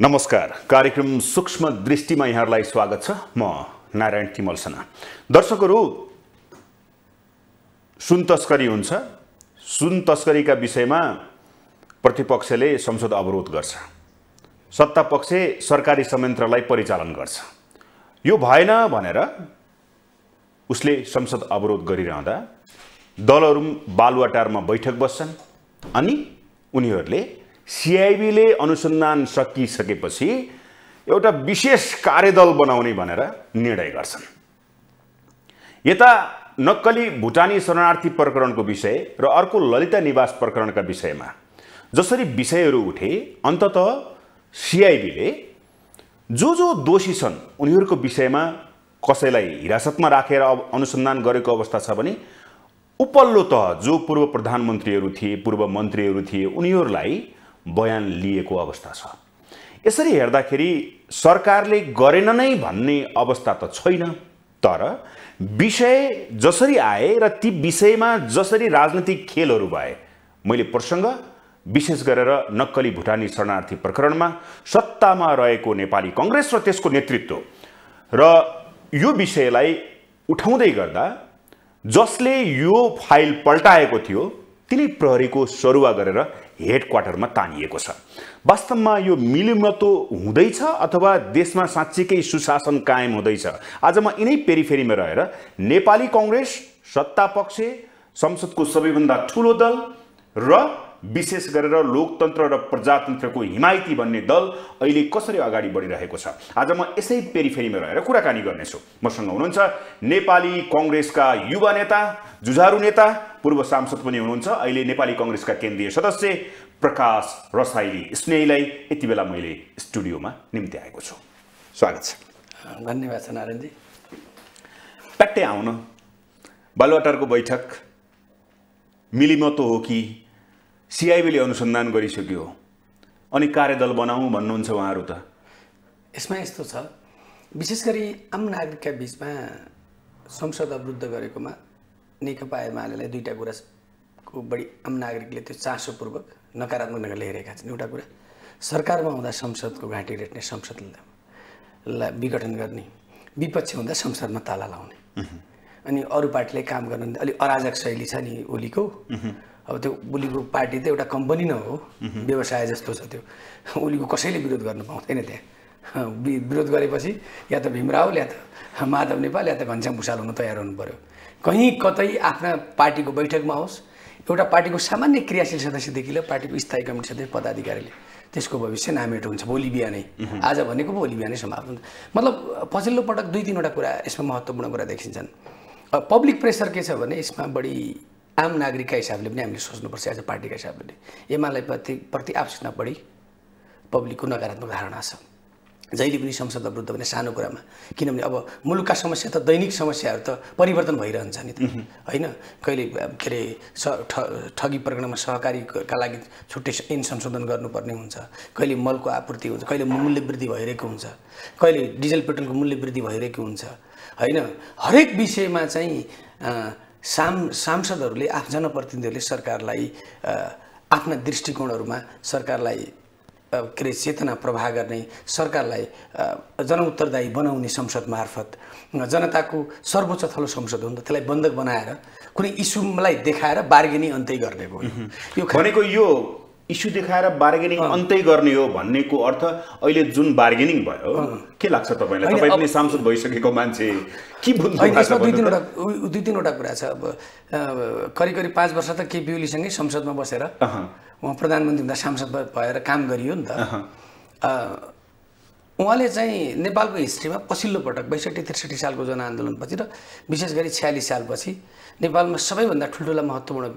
नमस्कार। कार्यक्रम सूक्ष्म दृष्टिमा यहाँलाई स्वागत छ। म नारायण तिमलसना। दर्शकहरू, सुन तस्करी हुन्छ। सुन तस्करीका विषयमा प्रतिपक्षले संसद अवरोध गर्छ, सत्तापक्ष सरकारी संयन्त्रलाई परिचालन गर्छ। यो भएन भनेर उसले संसद अवरोध गरिरहँदा दलहरू बालुवाटारमा बैठक बस्छन् अनि उनीहरूले सीआईबीले अनुसन्धान सकिसकेपछि एउटा विशेष कार्यदल बनाउने भनेर निर्णय गर्छन्। यता नक्कली भुटानी शरणार्थी प्रकरणको विषय र अर्को ललिता निवास प्रकरणका विषयमा जसरी विषयहरू उठे, अन्ततः सीआईबीले जो दोषी छन् उनीहरूको विषयमा कसैलाई हिरासतमा राखेर अनुसन्धान गरेको अवस्था छ भने उपल्लो तह जो पूर्व प्रधानमन्त्रीहरू थिए, पूर्व मन्त्रीहरू थिए, उनीहरूलाई बयान लिएको अवस्था छ। यसरी हेर्दाखेरि सरकारले गरेन नै भन्ने अवस्था त छैन, तर विषय जसरी आए र ती विषयमा जसरी राजनीतिक खेलहरू भए, मैले प्रसङ्ग विशेष गरेर नक्कली भुटानी शरणार्थी प्रकरणमा सत्तामा रहेको नेपाली कांग्रेस र त्यसको नेतृत्व र यो विषयलाई उठाउँदै गर्दा जसले यो फाइल पल्टाएको थियो तिनी प्रहरीको सरुवा गरेर हेडक्वार्टरमा तानिएको छ। वास्तवमा यो मिलेमतो हुँदैछ अथवा देशमा साँच्चीकै सुशासन कायम हुँदैछ? आज म यिनै पेरिफेरीमा रहेर नेपाली कांग्रेस, सत्तापक्ष, संसदको सबैभन्दा ठुलो दल र विशेष गरेर लोकतन्त्र र प्रजातन्त्रको हिमायती भन्ने दल अहिले कसरी अगाडि बढिरहेको छ, आज म यसै पेरिफेरीमा रहेर कुराकानी गर्नेछु। मसँग हुनुहुन्छ नेपाली कांग्रेसका युवा नेता, जुझारु नेता, पूर्व सांसद पनि हुनुहुन्छ, अहिले नेपाली कांग्रेसका केन्द्रीय सदस्य प्रकाश रसाइली स्नेहीलाई यति बेला मैले स्टुडियोमा निम्ति आएको छु। स्वागत छ। धन्यवाद छ नारायणजी। प्याट्टै आउन, बालुवाटारको बैठक मिलिमतो हो कि सीआईबीले अनुसन्धान गरिसक्यो अनि कार्यदल बनाऊ भन्नुहुन्छ उहाँहरू त? यसमा यस्तो छ, विशेष गरी आम नागरिकका बीचमा संसद अवरुद्ध गरेकोमा नेकपा एमालेलाई दुईटा कुराको बढी आम नागरिकले त्यो चासोपूर्वक नकारात्मक ढङ्गले हेरेका छन्। एउटा कुरा, सरकारमा हुँदा संसदको घाँटी रेट्ने, संसदलाई विघटन गर्ने, विपक्ष हुँदा संसदमा ताला लाउने, अनि अरू पार्टीले काम गर्न अलिक अराजक शैली छ नि ओलीको। अब त्यो ओलीको पार्टी त एउटा कम्पनी न हो, व्यवसाय जस्तो छ त्यो। ओलीको कसैले विरोध गर्न पाउँदैन। त्यहाँ विरोध गरेपछि या त भीमराव या त माधव नेपाल या त घनश्याम भुषाल हुन तयार हुनु पर्यो। कहीँ कतै आफ्ना पार्टीको बैठकमा होस्, एउटा पार्टीको सामान्य क्रियाशील सदस्यदेखि लिएर पार्टीको स्थायी कमिटी सदस्य पदाधिकारीले त्यसको भविष्य नामेटो हुन्छ भोलि बिहानै। आज भनेको भोलि बिहानै समाप्त हुन्छ। मतलब पछिल्लो पटक दुई तीनवटा कुरा यसमा महत्त्वपूर्ण कुरा देखिन्छन्। पब्लिक प्रेसर के छ भने यसमा बढी आम नागरिकका हिसाबले पनि हामीले सोच्नुपर्छ। एज अ पार्टीका हिसाबले एमाले प्रति आपसितमा बढी पब्लिकको नकारात्मक धारणा छ। जहिले पनि संसद अवरुद्ध भने सानो कुरामा, किनभने अब मुलुकका समस्या त दैनिक समस्याहरू त परिवर्तन भइरहन्छ नि त, होइन? कहिले के अरे ठगी प्रकरणमा सहकारीका लागि छुट्टै ऐन संशोधन गर्नुपर्ने हुन्छ, कहिले मलको आपूर्ति हुन्छ, कहिले मूल्य वृद्धि भइरहेको हुन्छ, कहिले डिजल पेट्रोलको मूल्य वृद्धि भइरहेको हुन्छ, होइन? हरेक विषयमा चाहिँ सांसदहरूले, जनप्रतिनिधिहरूले सरकारलाई आफ्ना दृष्टिकोणहरूमा सरकारलाई के अरे चेतना प्रवाह गर्ने, सरकारलाई जनउत्तरदायी बनाउने संसद मार्फत जनताको सर्वोच्च थलो संसद हो नि त, त्यसलाई बन्धक बनाएर कुनै इस्युलाई देखाएर बार्गेनिङ अन्तै गर्ने भयो। यो भनेको यो इस्यु देखाएर बार्गेनिङ अन्तै गर्ने हो भन्नेको अर्थ अहिले जुन बार्गेनिङ भयो के लाग्छ तपाईँलाई? तपाईँ पनि सांसद भइसकेको मान्छे, के बुझ्नु भएको छ? दुई तीनवटा कुरा छ। अब करिब 5 वर्ष त केपी ओलीसँगै संसदमा बसेर उहाँ प्रधानमन्त्री हुँदा सांसद भएर काम गरियो नि त। उहाँले चाहिँ नेपालको हिस्ट्रीमा पछिल्लो पटक 62-63 सालको जनआन्दोलनपछि र विशेष गरी 46 सालपछि नेपालमा सबैभन्दा ठुल्ठुला महत्त्वपूर्ण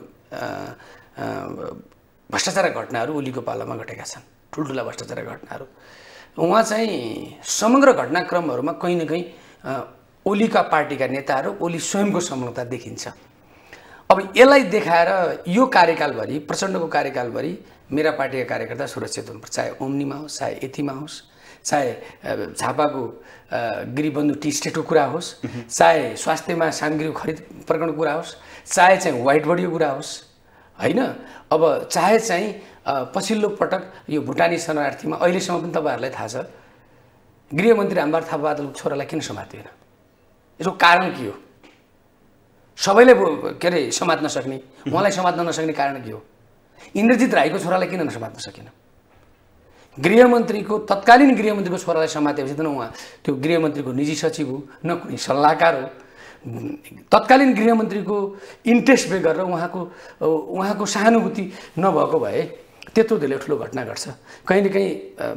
भ्रष्टाचार घटनाहरू ओलीको पालामा घटेका छन्। ठुल्ठुला भ्रष्टाचार घटनाहरू उहाँ चाहिँ समग्र घटनाक्रमहरूमा कहीँ न कहीँ ओलीका पार्टीका नेताहरू, ओली स्वयंको संलग्नता देखिन्छ। अब यसलाई देखाएर यो कार्यकालभरि, प्रचण्डको कार्यकालभरि मेरा पार्टीका कार्यकर्ता सुरक्षित हुनुपर्छ, चाहे ओम्नीमा होस्, चाहे यतिमा होस्, चाहे झापाको गिरिबन्धु टी स्टेटको कुरा होस्, चाहे स्वास्थ्यमा सामग्री खरिद प्रकरणको कुरा होस्, चाहे चाहिँ व्हाइट बडीको कुरा होस्, हैन? अब चाहे चाहिँ पछिल्लो पटक यो भुटानी शरणार्थीमा अहिलेसम्म पनि तपाईँहरूलाई थाहा छ गृहमन्त्री हाम्बर थापाबहादुरको छोरालाई किन समातिएन? यसको कारण के हो? सबैले के अरे समात्न सक्ने, उहाँलाई समात्न नसक्ने कारण के हो? इन्द्रजित राईको छोरालाई किन नसमात्न सकेन? गृहमन्त्रीको तत्कालीन गृहमन्त्रीको छोरालाई समातेपछि त न उहाँ त्यो गृहमन्त्रीको निजी सचिव हो, न कुनै सल्लाहकार हो। तत्कालीन गृहमन्त्रीको इन्ट्रेस्ट पे गरेर उहाँको सहानुभूति नभएको भए त्यत्रो धेरै ठुलो घटना घट्छ। कहीँ न कहीँ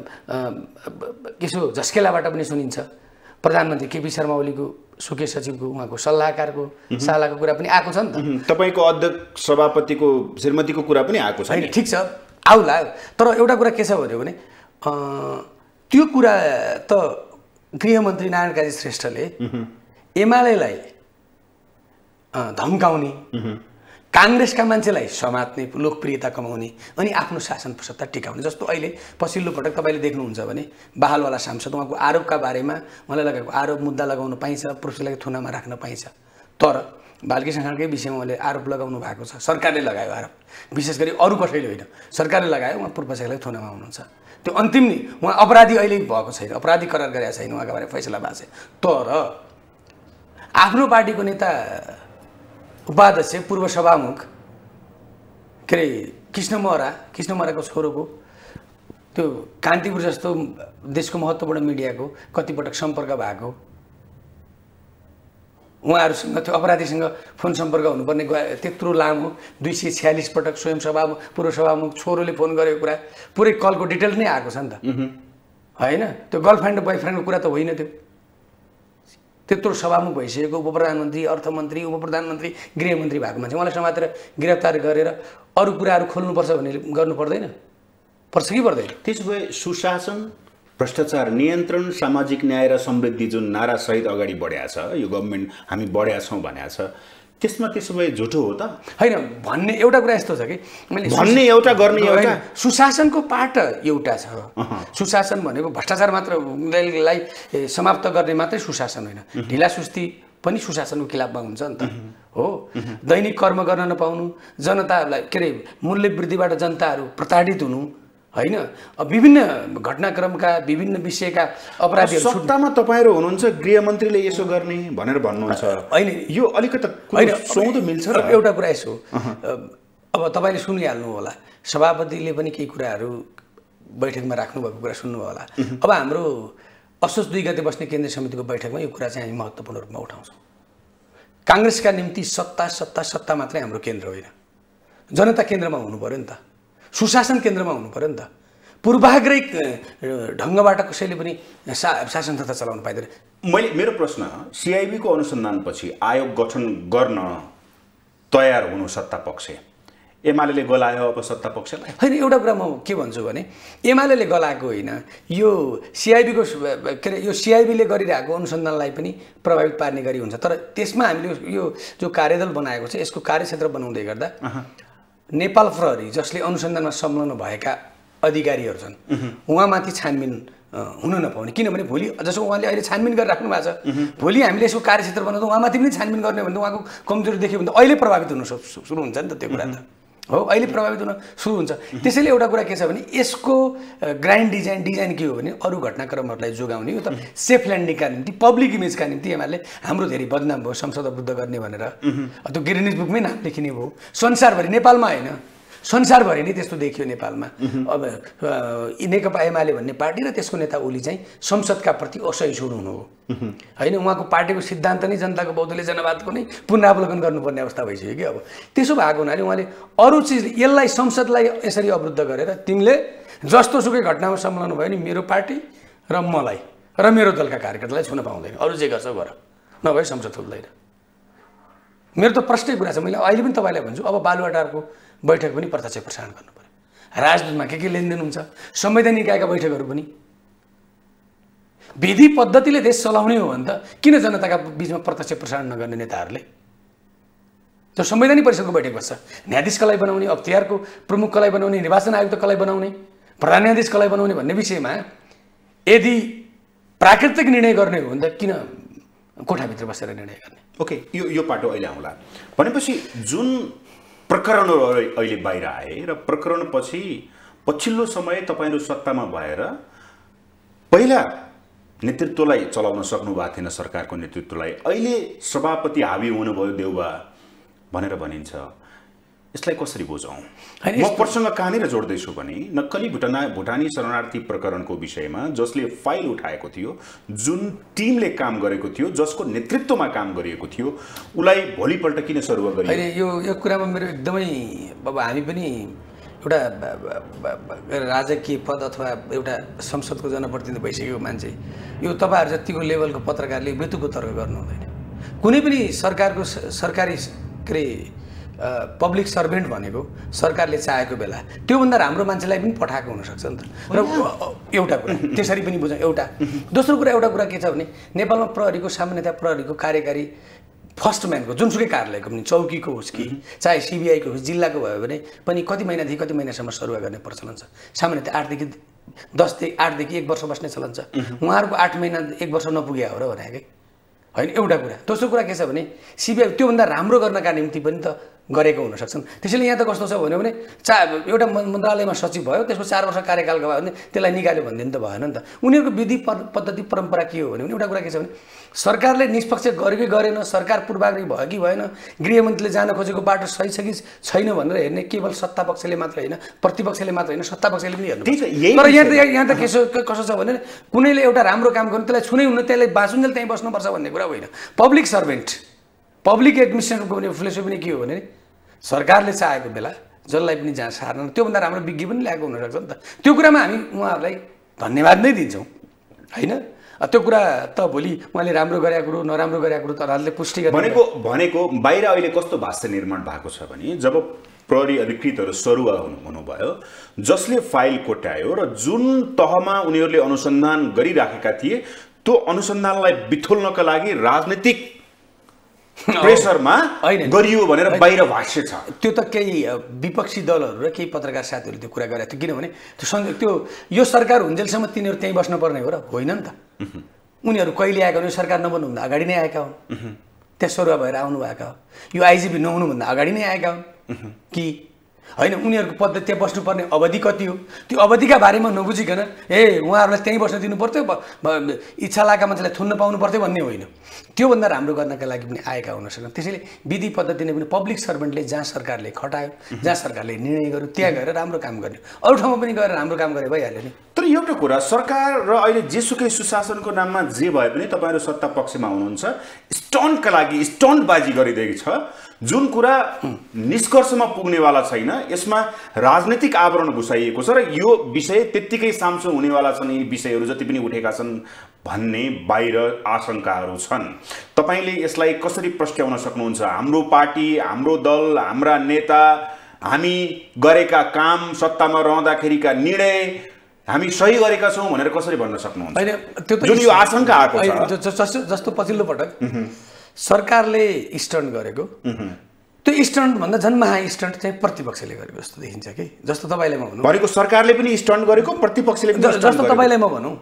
यसो झस्केलाबाट पनि सुनिन्छ प्रधानमन्त्री केपी शर्मा ओलीको सुके सचिवको उहाँको सल्लाहकारको सालाको कुरा पनि आएको छ नि त। तपाईँको अध्यक्ष सभापतिको श्रीमतीको कुरा पनि आएको छ। ठिक छ, आउला। तर एउटा कुरा के छ भने त्यो कुरा त गृहमन्त्री नारायण काजी श्रेष्ठले एमालेलाई धम्काउने, काङ्ग्रेसका मान्छेलाई समात्ने, लोकप्रियता कमाउने अनि आफ्नो शासन सत्ता टिकाउने, जस्तो अहिले पछिल्लो पटक तपाईँले देख्नुहुन्छ भने बहालवाला सांसद उहाँको आरोपका बारेमा उहाँलाई लगाएको आरोप मुद्दा लगाउन पाइन्छ, पुरुषलाई थुनामा राख्न पाइन्छ। तर बालकृष्ण खाँडकै विषयमा उहाँले आरोप लगाउनु भएको छ, सरकारले लगायो आरोप, विशेष गरी अरू कसैले होइन, सरकारले लगायो। उहाँ पूर्व पक्षलाई थुनामा हुनुहुन्छ, त्यो अन्तिम नि उहाँ अपराधी अहिले भएको छैन, अपराधी करार गरेका छैन, उहाँको बारे फैसला भएको छ। तर आफ्नो पार्टीको नेता उपाध्यक्ष पूर्व सभामुख के अरे कृष्ण महराको छोरोको त्यो कान्तिपुर जस्तो देशको महत्त्वपूर्ण मिडियाको कतिपटक सम्पर्क भएको, उहाँहरूसँग त्यो अपराधीसँग फोन सम्पर्क हुनुपर्ने त्यत्रो लामो 246 पटक स्वयं सभामुख पूर्व सभामुख छोरोले फोन गरेको कुरा पुरै कलको डिटेल्स नै आएको छ नि त, होइन? त्यो गर्लफ्रेन्ड र बोयफ्रेन्डको कुरा त होइन त्यो। त्यत्रो सभामुख भइसकेको उपप्रधानमन्त्री, अर्थमन्त्री, उपप्रधानमन्त्री, गृहमन्त्री भएको मान्छे उहाँलाई समातेर गिरफ्तार गरेर अरू कुराहरू खोल्नुपर्छ भने गर्नु पर्दैन? पर्छ कि पर्दैन? त्यसो भए सुशासन, भ्रष्टाचार नियन्त्रण, सामाजिक न्याय र समृद्धि जुन नारा सहित अगाडि बढेको छ, यो गभर्मेन्ट हामी बढेका छौँ भनेको छ, त्यसमा त्यसो भए झुटो हो त? होइन, भन्ने एउटा कुरा यस्तो छ कि मैले भन्ने एउटा गर्ने एउटा सुशासनको पार्ट एउटा छ। सुशासन भनेको भ्रष्टाचार मात्रलाई समाप्त गर्ने मात्रै सुशासन होइन, ढिला सुस्ती पनि सुशासनको खिलाफमा हुन्छ नि त, हो? दैनिक कर्म गर्न नपाउनु, जनतालाई के अरे मूल्य वृद्धिबाट जनताहरू प्रताडित हुनु, होइन? विभिन्न घटनाक्रमका विभिन्न विषयका अपराधीहरू सत्तामा तपाईँहरू हुनुहुन्छ, गृहमन्त्रीले यसो गर्ने भनेर भन्नुहुन्छ, होइन? यो अलिकति सुहाउँदो मिल्छ र? एउटा कुरा यसो, अब तपाईँले सुनिहाल्नु होला, सभापतिले पनि केही कुराहरू बैठकमा राख्नुभएको कुरा सुन्नुभयो होला। अब हाम्रो असोज 2 गते बस्ने केन्द्रीय समितिको बैठकमा यो कुरा चाहिँ हामी महत्त्वपूर्ण रूपमा उठाउँछौँ। काङ्ग्रेसका निम्ति सत्ता मात्रै हाम्रो केन्द्र होइन, जनता केन्द्रमा हुनु पर्यो नि त, सुशासन केन्द्रमा हुनु पर्यो नि त। पूर्वाग्रही ढङ्गबाट कसैले पनि शासन तथा चलाउन पाइँदैन। मेरो प्रश्न, सिआइबीको अनुसन्धानपछि आयोग गठन गर्न तयार हुनु सत्ता पक्ष, एमाले गलायो अब सत्ता पक्षलाई? होइन, एउटा कुरा म के भन्छु भने एमाले गलाएको होइन, यो सिआइबीको के अरे यो सिआइबीले गरिरहेको अनुसन्धानलाई पनि प्रभावित पार्ने गरी हुन्छ। तर त्यसमा हामीले यो जो कार्यदल बनाएको छ यसको कार्यक्षेत्र बनाउँदै गर्दा नेपाल प्रहरी जसले अनुसन्धानमा संलग्न भएका अधिकारीहरू छन् उहाँमाथि छानबिन हुन नपाउने, किनभने भोलि जसो उहाँले अहिले छानबिन गरिराख्नु भएको छ, भोलि हामीले यसको कार्यक्षेत्र बनाउँदा उहाँमाथि पनि छानबिन गर्ने भने त उहाँको कमजोरी देख्यो भने त अहिले प्रभावित हुन सुरु हुन्छ नि त, त्यो कुरा त हो, अहिले प्रभावित हुन सुरु हुन्छ। त्यसैले एउटा कुरा के छ भने यसको ग्रान्ड डिजाइन के हो भने अरू घटनाक्रमहरूलाई जोगाउने, यो त सेफ ल्यान्डिङका निम्ति, पब्लिक इमेजका निम्ति एमाले हाम्रो धेरै बदनाम भयो, संसद अवरुद्ध गर्ने भनेर त्यो गिनिज बुकमै नाम लेखिने भयो, संसारभरि, नेपालमा होइन संसारभरि नै त्यस्तो देखियो नेपालमा। अब नेकपा एमाले भन्ने पार्टी र त्यसको नेता ओली चाहिँ संसदका प्रति असहिष्णु हुनु हो, होइन? उहाँको पार्टीको सिद्धान्त नै जनताको बहुदलीय जनवादको नै पुनरावलोकन गर्नुपर्ने अवस्था भइसक्यो कि अब। त्यसो भएको हुनाले उहाँले अरू चिज यसलाई संसदलाई यसरी अवरुद्ध गरेर तिमीले जस्तो सुकै घटनामा संलग्न भयो नि मेरो पार्टी र मलाई र मेरो दलका कार्यकर्तालाई छुन पाउँदैन, अरू जे गर्छ गर, नभए संसद खुल्दैन। मेरो त प्रष्टै कुरा छ, मैले अहिले पनि तपाईँलाई भन्छु, अब बालुवाटारको बैठक पनि प्रत्यक्ष प्रसारण गर्नु पर्यो, राजदूतमा के लेनदेन हुन्छ, संवैधानिक निकायका बैठकहरू पनि। विधि पद्धतिले देश चलाउने हो भने त किन जनताका बिचमा प्रत्यक्ष प्रसारण नगर्ने नेताहरूले? त्यो संवैधानिक परिषदको बैठक बस्छ, न्यायाधीश कसलाई बनाउने, अख्तियारको प्रमुख कसलाई बनाउने, निर्वाचन आयुक्त कसलाई बनाउने, प्रधान न्यायाधीश कसलाई बनाउने भन्ने विषयमा यदि प्राकृतिक निर्णय गर्ने हो भने त किन कोठाभित्र बसेर निर्णय गर्ने? ओके, यो पाटो अहिले आउँला। भनेपछि जुन प्रकरणहरू अहिले बाहिर आए र प्रकरणपछि पछिल्लो समय तपाईहरु सत्तामा भएर पहिला नेतृत्वलाई चलाउन सक्नु भएको थिएन सरकारको नेतृत्वलाई, अहिले सभापति हावी हुनुभयो देउबा भनेर भनिन्छ। यसलाई कसरी बुझौँ? म प्रसङ्ग कहाँनिर जोड्दैछु भने नक्कली भुटानी शरणार्थी प्रकरणको विषयमा जसले फाइल उठाएको थियो, जुन टिमले काम गरेको थियो, जसको नेतृत्वमा काम गरिएको थियो, उसलाई भोलिपल्ट किन सरुवा गरियो? अहिले यो कुरामा मेरो एकदमै अब हामी पनि एउटा राजकीय पद अथवा एउटा संसदको जनप्रतिनिधि भइसकेको मान्छे, यो तपाईहरु जतिको लेभलको पत्रकारले मृत्युको तर्क गर्नु हुँदैन। कुनै पनि सरकारी के पब्लिक सर्भेन्ट भनेको सरकारले चाहेको बेला त्योभन्दा राम्रो मान्छेलाई पनि पठाएको हुनसक्छ नि त। र एउटा कुरा त्यसरी पनि बुझौँ। दोस्रो कुरा के छ भने नेपालमा प्रहरीको सामान्यतया प्रहरीको कार्यकारी फर्स्ट म्यानको जुनसुकै कार्यालयको पनि, चौकीको होस् कि चाहे सिबिआईको होस्, जिल्लाको भयो भने पनि कति महिनादेखि कति महिनासम्म सरुवा गर्ने प्रचलन छ। सामान्यतया 8देखि 1 वर्ष बस्ने चलन छ। उहाँहरूको 8 महिना 1 वर्ष नपुगे हो र भने कि होइन, एउटा कुरा। दोस्रो कुरा के छ भने सिबिआई त्योभन्दा राम्रो गर्नका निम्ति पनि त गरेको हुनसक्छन्। त्यसैले यहाँ त कस्तो छ भन्यो भने एउटा मन्त्रालयमा सचिव भयो, त्यसको 4 वर्ष कार्यकालको भयो भने त्यसलाई निकाल्यो भन्ने त भएन नि त। उनीहरूको विधि पद्धति परम्परा के हो भने एउटा कुरा के छ भने सरकारले निष्पक्ष गर्यो कि गरेन, सरकार पूर्वाग्रही भयो कि भएन, गृहमन्त्रीले जान खोजेको बाटो सही छ कि छैन भनेर हेर्ने केवल सत्ता पक्षले मात्र होइन, प्रतिपक्षले मात्र होइन, सत्ता पक्षले पनि हेर्नु। तर यहाँ त कसो छ भने कुनैले एउटा राम्रो काम गर्नु त्यसलाई छुनै हुन्न, त्यसलाई बाँचुन्जेल त्यहीँ बस्नुपर्छ भन्ने कुरा होइन। पब्लिक सर्भेन्ट, पब्लिक एडमिनिस्ट्रेसनको पनि फिलोसफी नै के हो भने सरकारले चाहेको बेला जसलाई पनि जहाँ सार्न त्योभन्दा राम्रो विज्ञ पनि ल्याएको हुनसक्छ नि त। त्यो कुरामा हामी उहाँहरूलाई धन्यवाद नै दिन्छौँ होइन। त्यो कुरा त भोलि उहाँले राम्रो गरेको कुरो नराम्रो गरेको कुरो त राज्यले पुष्टि गर्ने भनेको बाहिर अहिले कस्तो भाष्य निर्माण भएको छ भने जब प्रहरी अधिकृतहरू सरुवा हुनुभयो, जसले फाइल कोट्यायो र जुन तहमा उनीहरूले अनुसन्धान गरिराखेका थिए त्यो अनुसन्धानलाई बिथोल्नका लागि राजनीतिक प्रेसरमा गरियो भनेर बाहिर भाष्य छ। त्यो त केही विपक्षी दलहरू र केही पत्रकार साथीहरूले त्यो कुरा गरेको थियो। किनभने त्यो यो सरकार हुन्जेलसम्म तिनीहरू त्यहीँ बस्नुपर्ने हो र होइन नि त। उनीहरू कहिले आएका हुन्? सरकार नबन्नुभन्दा अगाडि नै आएका हुन्, त्यहाँ सरुवा भएर आउनुभएका हो। यो आइजिपी नहुनुभन्दा अगाडि नै आएका हुन् कि होइन? उनीहरूको पद त्यहाँ बस्नुपर्ने अवधि कति हो त्यो अवधिका बारेमा नबुझिकन उहाँहरूलाई त्यहीँ बस्न दिनु पर्थ्यो, इच्छा लागेका मान्छेलाई थुन्न पाउनु पर्थ्यो भन्ने होइन। त्योभन्दा राम्रो गर्नका लागि पनि आएका हुन सक्छन्। त्यसैले विधि पद्धति नै पनि पब्लिक सर्भेन्टले जहाँ सरकारले खटायो, जहाँ सरकारले निर्णय गर्यो त्यहाँ गएर राम्रो काम गर्ने, अरू ठाउँमा पनि गएर राम्रो काम गरे भइहाल्यो नि। तर एउटा कुरा, सरकार र अहिले जेसुकै सुशासनको नाममा जे भए पनि तपाईँहरू सत्ता पक्षमा हुनुहुन्छ, स्टन्टका लागि स्टन्टबाजी गरिदिएको छ, जुन कुरा निष्कर्षमा पुग्नेवाला छैन। यसमा राजनीतिक आवरण घुसाइएको छ र यो विषय त्यत्तिकै साम्चो हुनेवाला छन्, यी विषयहरू जति पनि उठेका छन् भन्ने बाहिर आशंकाहरू छन्। तपाईँले यसलाई कसरी प्रस्ट्याउन सक्नुहुन्छ? हाम्रो पार्टी, हाम्रो दल, हाम्रा नेता, हामी गरेका काम, सत्तामा रहँदाखेरिका निर्णय हामी सही गरेका छौँ भनेर कसरी भन्न सक्नुहुन्छ? होइन, त्यो त जुन यो आशंका आएको छ। जस्तो पछिल्लो पटक सरकारले स्टन्ट गरेको, त्यो स्टन्ट भन्दा झन् महा स्टन्ट चाहिँ प्रतिपक्षले गरेको जस्तो देखिन्छ कि। जस्तो तपाईँलाई म भनौँ, भनेको सरकारले पनि स्टन्ट गरेको, प्रतिपक्षले पनि जस्तो तपाईँलाई म भनौँ,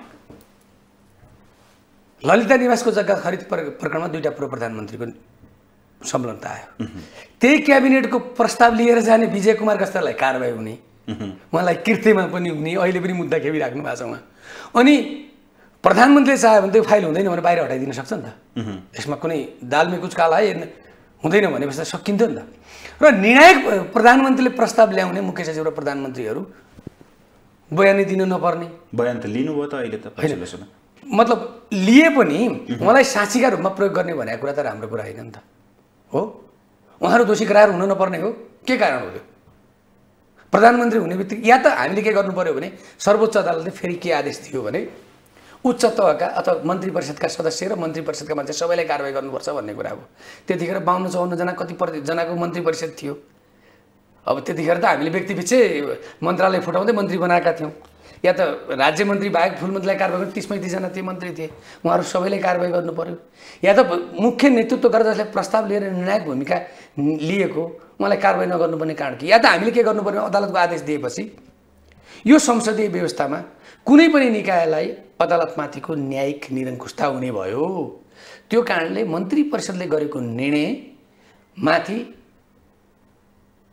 ललिता निवासको जग्गा खरिद प्रकरणमा 2टा पूर्व प्रधानमन्त्रीको संलग्नता आयो। त्यही क्याबिनेटको प्रस्ताव लिएर जाने विजय कुमार गस्तालाई कारबाही हुने, उहाँलाई कृत्यमा पनि हुने, अहिले पनि मुद्दा खेपिराख्नु भएको छ उहाँ। अनि प्रधानमन्त्रीले चाह्यो भने त्यो फाइल हुँदैन भने बाहिर हटाइदिन सक्छ नि त। यसमा कुनै दालमे कुछ काला हुँदैन भनेपछि सकिन्थ्यो नि त। र निर्णायक प्रधानमन्त्रीले प्रस्ताव ल्याउने मुख्य सचिव र प्रधानमन्त्रीहरू बयानै दिनु नपर्ने। बयान त लिनुभयो त अहिले त। मतलब लिए पनि उहाँलाई साँचीका रूपमा प्रयोग गर्ने भनेको कुरा त राम्रो कुरा होइन नि त। हो, उहाँहरू दोषी करार हुन नपर्ने हो। के कारण हो त्यो? प्रधानमन्त्री हुने बित्तिकै या त हामीले के गर्नु पर्यो भने सर्वोच्च अदालतले फेरि के आदेश दियो भने उच्च तहका अथवा मन्त्री परिषदका सदस्य र मन्त्री परिषदका मान्छे सबैलाई कारबाही गर्नुपर्छ भन्ने कुरा हो। त्यतिखेर 52-54 जना कति जनाको मन्त्री परिषद थियो। अब त्यतिखेर त हामीले व्यक्तिपिच्छे मन्त्रालय फुटाउँदै मन्त्री बनाएका थियौँ। या त राज्य मन्त्री बाहेक फुल मन्त्रीलाई कारबाही गर्ने 30-35 जना थिए मन्त्री थिए, उहाँहरू सबैलाई कारबाही गर्नु पर्यो। या त मुख्य नेतृत्व गरेर जसले प्रस्ताव लिएर निर्णायक भूमिका लिएको उहाँलाई कारबाही नगर्नुपर्ने कारण के? या त हामीले के गर्नु पर्यो? अदालतको आदेश दिएपछि यो संसदीय व्यवस्थामा कुनै पनि निकायलाई अदालतमाथिको न्यायिक निरङ्कुशता हुने भयो। त्यो कारणले मन्त्री परिषदले गरेको निर्णय माथि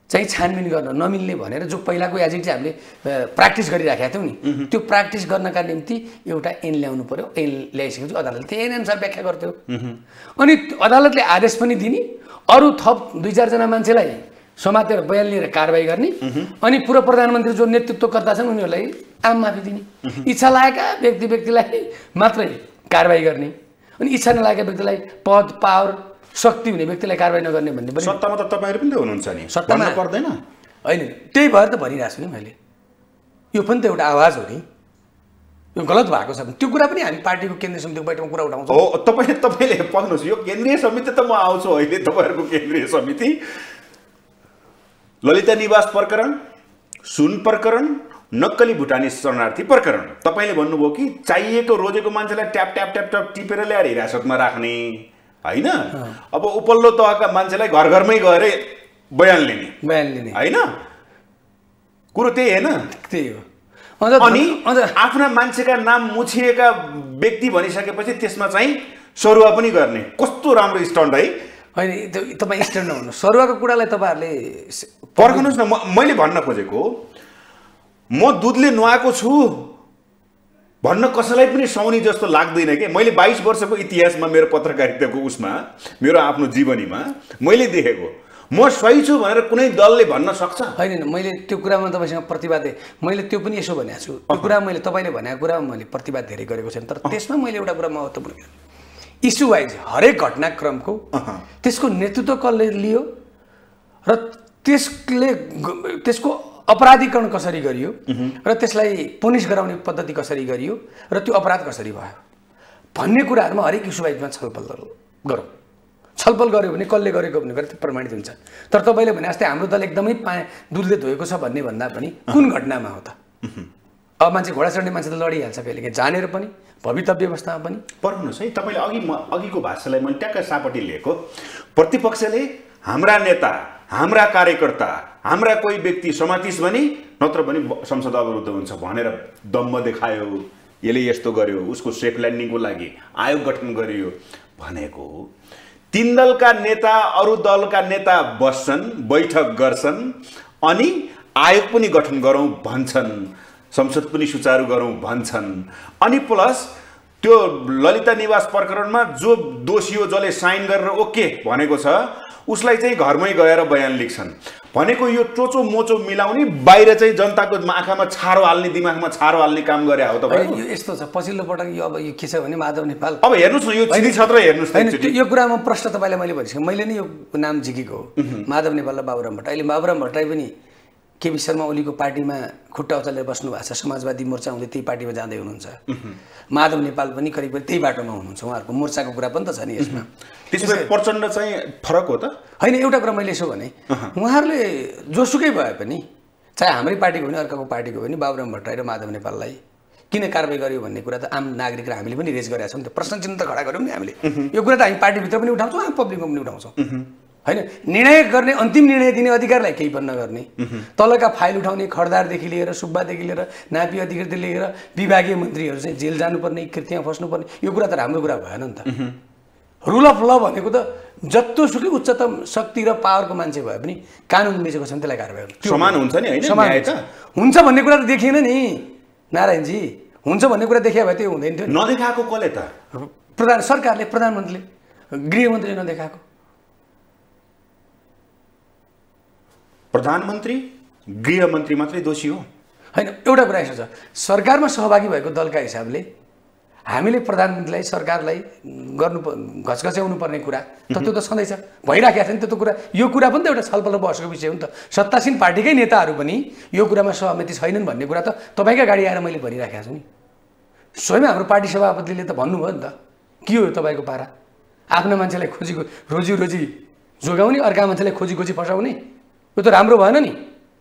चाहिँ छानबिन गर्न नमिल्ने भनेर जो पहिलाको एजेन्ट चाहिँ हामीले प्र्याक्टिस गरिराखेका थियौँ नि त्यो प्र्याक्टिस गर्नका निम्ति एउटा ऐन ल्याउनु पर्यो। ऐन ल्याइसकेपछि अदालतले त्यही ऐनअनुसार व्याख्या गर्थ्यो। अनि अदालतले आदेश पनि दिने, अरू थप 2-4 जना मान्छेलाई समातेर बयान लिएर कारबाही गर्ने, अनि पूर्व प्रधानमन्त्री जो नेतृत्वकर्ता छन् उनीहरूलाई आम माफी दिने। इच्छा लागेका व्यक्तिलाई मात्रै कारबाही गर्ने, अनि इच्छा नलागेका व्यक्तिलाई पद पावर शक्ति हुने व्यक्तिलाई कारबाही नगर्ने भन्ने पनि। सत्तामा त तपाईँहरू पनि त हुनुहुन्छ नि, सत्तामा पर्दैन होइन। त्यही भएर त भनिरहेको छु नि मैले, यो पनि त एउटा आवाज हो नि, यो गलत भएको छ त्यो कुरा पनि हामी पार्टीको केन्द्रीय समितिको बैठकमा कुरा उठाउँछौँ। हो तपाईँले पक्नुहोस्, यो केन्द्रीय समिति त म आउँछु अहिले तपाईँहरूको केन्द्रीय समिति। ललिता निवास प्रकरण, सुन प्रकरण, नक्कली भुटानी शरणार्थी प्रकरण, तपाईँले भन्नुभयो कि चाहिएको रोजेको मान्छेलाई ट्याप ट्याप ट्याप ट्याप टिपेर ल्याएर हिरासतमा राख्ने होइन। अब उपल्लो तहका मान्छेलाई घर घरमै गएर बयान लिने होइन, कुरो त्यही होइन? त्यही हो। अनि आफ्ना मान्छेका नाम मुछिएका व्यक्ति भनिसकेपछि त्यसमा चाहिँ सरुवा पनि गर्ने, कस्तो राम्रो स्टन्ट है। होइन तपाईँ स्ट्यान्ड नहुनु, सरुवाको कुरालाई तपाईँहरूले पर्खनुहोस् न। मैले भन्न खोजेको म दुधले नुहाएको छु भन्न कसैलाई पनि सुहाउने जस्तो लाग्दैन कि। मैले 22 वर्षको इतिहासमा मेरो पत्रकारिताको उसमा मेरो आफ्नो जीवनीमा मैले देखेको म सही छु भनेर कुनै दलले भन्न सक्छ? होइन, मैले त्यो कुरामा तपाईँसँग प्रतिवाद, मैले त्यो पनि यसो भनेको छु। त्यो कुरा मैले तपाईँले भनेको कुरामा मैले प्रतिवाद धेरै गरेको छैन, तर त्यसमा मैले एउटा कुरा महत्त्वपूर्ण इस्यु वाइज हरेक घटनाक्रमको त्यसको नेतृत्व कसले लियो र त्यसको अपराधीकरण कसरी गरियो र त्यसलाई पुनिस गराउने पद्धति कसरी गरियो र त्यो अपराध कसरी भयो भन्ने कुराहरूमा हरेक इस्यु वाइजमा छलफल गरौँ। छलफल गऱ्यो भने कसले गरेको भन्ने कुरा प्रमाणित हुन्छ। तर तपाईँले भने जस्तै हाम्रो दल एकदमै दुधले धोएको छ भन्ने भन्दा पनि कुन घटनामा हो त? अब मान्छे घोडा चढ्ने मान्छे त लडिहाल्छ कहिलेकाहीँ, जानेर पनि भवितव्य अवस्थामा पनि। पर्खनुहोस् है, तपाईँले अघिको भाषालाई मैले ट्याक्कै सापट्टि लिएको। प्रतिपक्षले हाम्रा नेता, हाम्रा कार्यकर्ता, हाम्रा कोही व्यक्ति समातिस भने नत्र पनि संसद अवरुद्ध हुन्छ भनेर दम्म देखायो, यसले यस्तो गर्यो, उसको सेफ ल्यान्डिङको लागि आयोग गठन गरियो भनेको। 3 दलका नेता अरू दलका नेता बस्छन्, बैठक गर्छन्, अनि आयोग पनि गठन गरौँ भन्छन्, संसद पनि सुचारू गरौँ भन्छन्, अनि प्लस त्यो ललिता निवास प्रकरणमा जो दोषी हो, जसले साइन गरेर ओके भनेको छ उसलाई चाहिँ घरमै गएर बयान लेख्छन् भनेको। यो चोचो मोचो मिलाउने, बाहिर चाहिँ जनताको आँखामा छारो हाल्ने, दिमागमा छारो हाल्ने काम गरे हो तपाईँ। यो यस्तो छ पछिल्लो पटक यो अब यो के छ भने माधव नेपाल, अब हेर्नुहोस् न यो चिनी छत्र हेर्नुहोस् न। यो कुरामा प्रश्न तपाईँलाई मैले भनिसकेँ, मैले नै यो नाम झिकेको हो, माधव नेपाल र बाबुराम भट्टराई। अहिले बाबुराम भट्टराई पनि केपी शर्मा ओलीको पार्टीमा खुट्टा उचालेर बस्नु भएको छ, समाजवादी मोर्चा हुँदै त्यही पार्टीमा जाँदै हुनुहुन्छ। माधव नेपाल पनि करिब त्यही बाटोमा हुनुहुन्छ, उहाँहरूको मोर्चाको कुरा पनि त छ नि यसमा। त्यसमा प्रचण्ड चाहिँ फरक हो त होइन? एउटा कुरा मैले यसो भने, उहाँहरूले जोसुकै भए पनि, चाहे हाम्रै पार्टीको भने अर्काको पार्टीको भने, बाबुराम भट्टराई र माधव नेपाललाई किन कारबाही गर्यो भन्ने कुरा त आम नागरिक र हामीले पनि रेज गरेका छौँ। त्यो प्रश्न चिन्ह त खडा गऱ्यौँ नि हामीले। यो कुरा त हामी पार्टीभित्र पनि उठाउँछौँ, हामी पब्लिकमा पनि उठाउँछौँ होइन। निर्णय गर्ने, अन्तिम निर्णय दिने अधिकारलाई केही पनि नगर्ने, तलका फाइल उठाउने, खड्दारदेखि लिएर सुब्बादेखि लिएर नापी अधिकृतदेखि लिएर विभागीय मन्त्रीहरू चाहिँ जेल जानुपर्ने, कृत्यमा फस्नुपर्ने, यो कुरा त राम्रो कुरा भएन नि त। रुल अफ ल भनेको त जत्तोसुकै उच्चतम शक्ति र पावरको मान्छे भए पनि कानुन मिचेको छ भने त्यसलाई कारबाही गर्नु समान हुन्छ नि होइन? समान हुन्छ भन्ने कुरा त देखिएन नि नारायणजी। हुन्छ भन्ने कुरा देखिया भए त्यो हुँदैन थियो। नदेखाएको कसले त? सरकारले, प्रधानमन्त्रीले, गृहमन्त्रीले नदेखाएको। प्रधानमन्त्री, गृहमन्त्री मात्रै दोषी हो होइन? एउटा कुरा यसो छ, सरकारमा सहभागी भएको दलका हिसाबले हामीले प्रधानमन्त्रीलाई, सरकारलाई गर्नु घचघच्याउनु पर्ने कुरा त त्यो त छँदैछ, भइराखेको छ नि त्यो कुरा। यो कुरा पनि त एउटा छलफल र बहसको विषय हो नि त। सत्तासीन पार्टीकै नेताहरू पनि यो कुरामा सहमति छैनन् भन्ने कुरा त तपाईँकै अगाडि आएर मैले भनिराखेको छु नि। स्वयं हाम्रो पार्टी सभापतिले त भन्नुभयो नि त, के हो तपाईँको पारा? आफ्नो मान्छेलाई रोजी जोगाउने, अर्का मान्छेलाई खोजी फसाउने, यो त राम्रो भएन नि।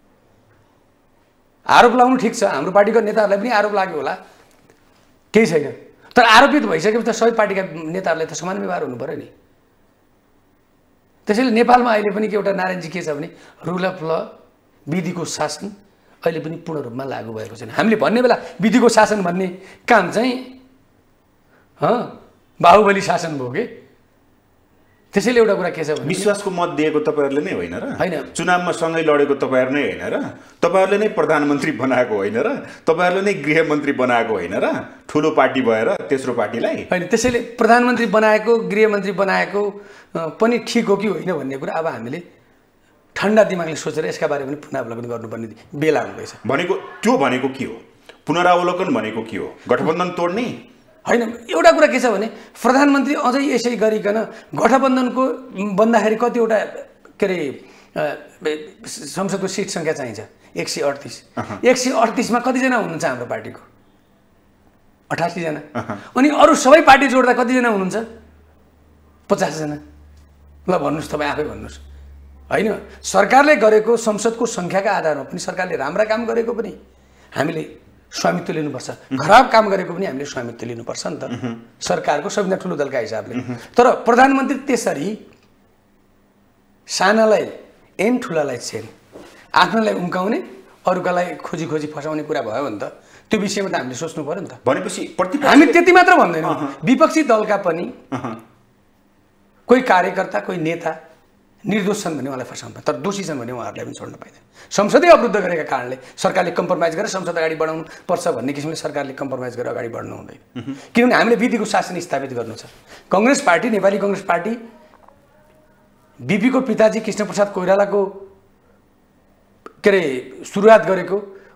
आरोप लगाउनु ठिक छ, हाम्रो पार्टीको नेताहरूलाई पनि आरोप लाग्यो होला, केही छैन। तर आरोपित भइसकेपछि त सबै पार्टीका नेताहरूलाई त समान व्यवहार हुनु पर्यो नि। त्यसैले नेपालमा अहिले पनि एउटा नारायणजी के छ भने, रुल अफ ल, विधिको शासन अहिले पनि पूर्ण रूपमा लागू भएको छैन। हामीले भन्ने बेला विधिको शासन भन्ने काम चाहिँ बाहुबली शासन भयो के, त्यसैले एउटा कुरा के छ भने विश्वासको मत दिएको तपाईँहरूले नै होइन र? होइन। चुनावमा सँगै लडेको तपाईँहरू नै होइन र? तपाईँहरूले नै प्रधानमन्त्री बनाएको होइन र? तपाईँहरूले नै गृहमन्त्री बनाएको होइन र? ठुलो पार्टी भएर तेस्रो पार्टीलाई होइन। त्यसैले प्रधानमन्त्री बनाएको गृहमन्त्री बनाएको पनि ठिक हो कि होइन भन्ने कुरा अब हामीले ठन्डा दिमागले सोचेर यसका बारेमा पनि पुनरावलोकन गर्नुपर्ने बेला हुँदैछ। भनेको त्यो भनेको के हो? पुनरावलोकन भनेको के हो? गठबन्धन तोड्ने होइन। एउटा कुरा के छ भने प्रधानमन्त्री अझै यसै गरिकन गठबन्धनको बन्दाखेरि कतिवटा के अरे संसदको सिट सङ्ख्या चाहिन्छ 138। 138मा कतिजना हुनुहुन्छ हाम्रो पार्टीको? 88 जना। अनि अरू सबै पार्टी जोड्दा कतिजना हुनुहुन्छ? 50 जना। ल भन्नुहोस्, तपाईँ आफै भन्नुहोस्। होइन, सरकारले गरेको संसदको सङ्ख्याका आधारमा पनि सरकारले राम्रा काम गरेको पनि हामीले स्वामित्व लिनुपर्छ, खराब काम गरेको पनि हामीले स्वामित्व लिनुपर्छ नि त सरकारको सबैभन्दा ठुलो दलका हिसाबले। तर प्रधानमन्त्री त्यसरी सानालाई एन ठुलालाई छेन आफ्नोलाई उम्काउने अरूकालाई खोजी खोजी फसाउने कुरा भयो भने त त्यो विषयमा त हामीले सोच्नु पर्यो नि त। भनेपछि हामी त्यति मात्र भन्दैनौँ, विपक्षी दलका पनि कोही कार्यकर्ता कोही नेता निर्दोष छन् भने उहाँलाई फसाउनु पर्छ, तर दोषी छन् भने उहाँहरूलाई पनि छोड्न पाइँदैन। संसदै अवरुद्ध गरेका कारणले सरकारले कम्प्रोमाइज गरेर संसद अगाडि बढाउनु पर्छ भन्ने किसिमले सरकारले कम्प्रोमाइज गरेर अगाडि बढ्नु हुँदैन। किनभने हामीले विधिको शासन स्थापित गर्नु छ। काङ्ग्रेस पार्टी, नेपाली काङ्ग्रेस पार्टी बीपीको पिताजी कृष्णप्रसाद कोइरालाको के अरे सुरुवात गरेको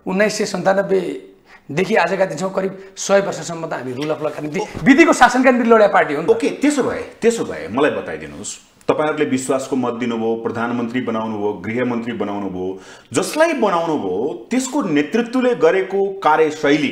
1997देखि आजका दिनसम्म करिब 100 वर्षसम्म त हामी रुल अफ लका निम्ति विधिको शासनका निम्ति लड्या पार्टी हो नि। ओके, त्यसो भए मलाई बताइदिनुहोस्, तपाईहरुले विश्वासको मत दिनुभयो, प्रधानमन्त्री बनाउनु भयो, गृहमन्त्री बनाउनु भयो, जसलाई बनाउनु भयो त्यसको नेतृत्वले गरेको कार्यशैली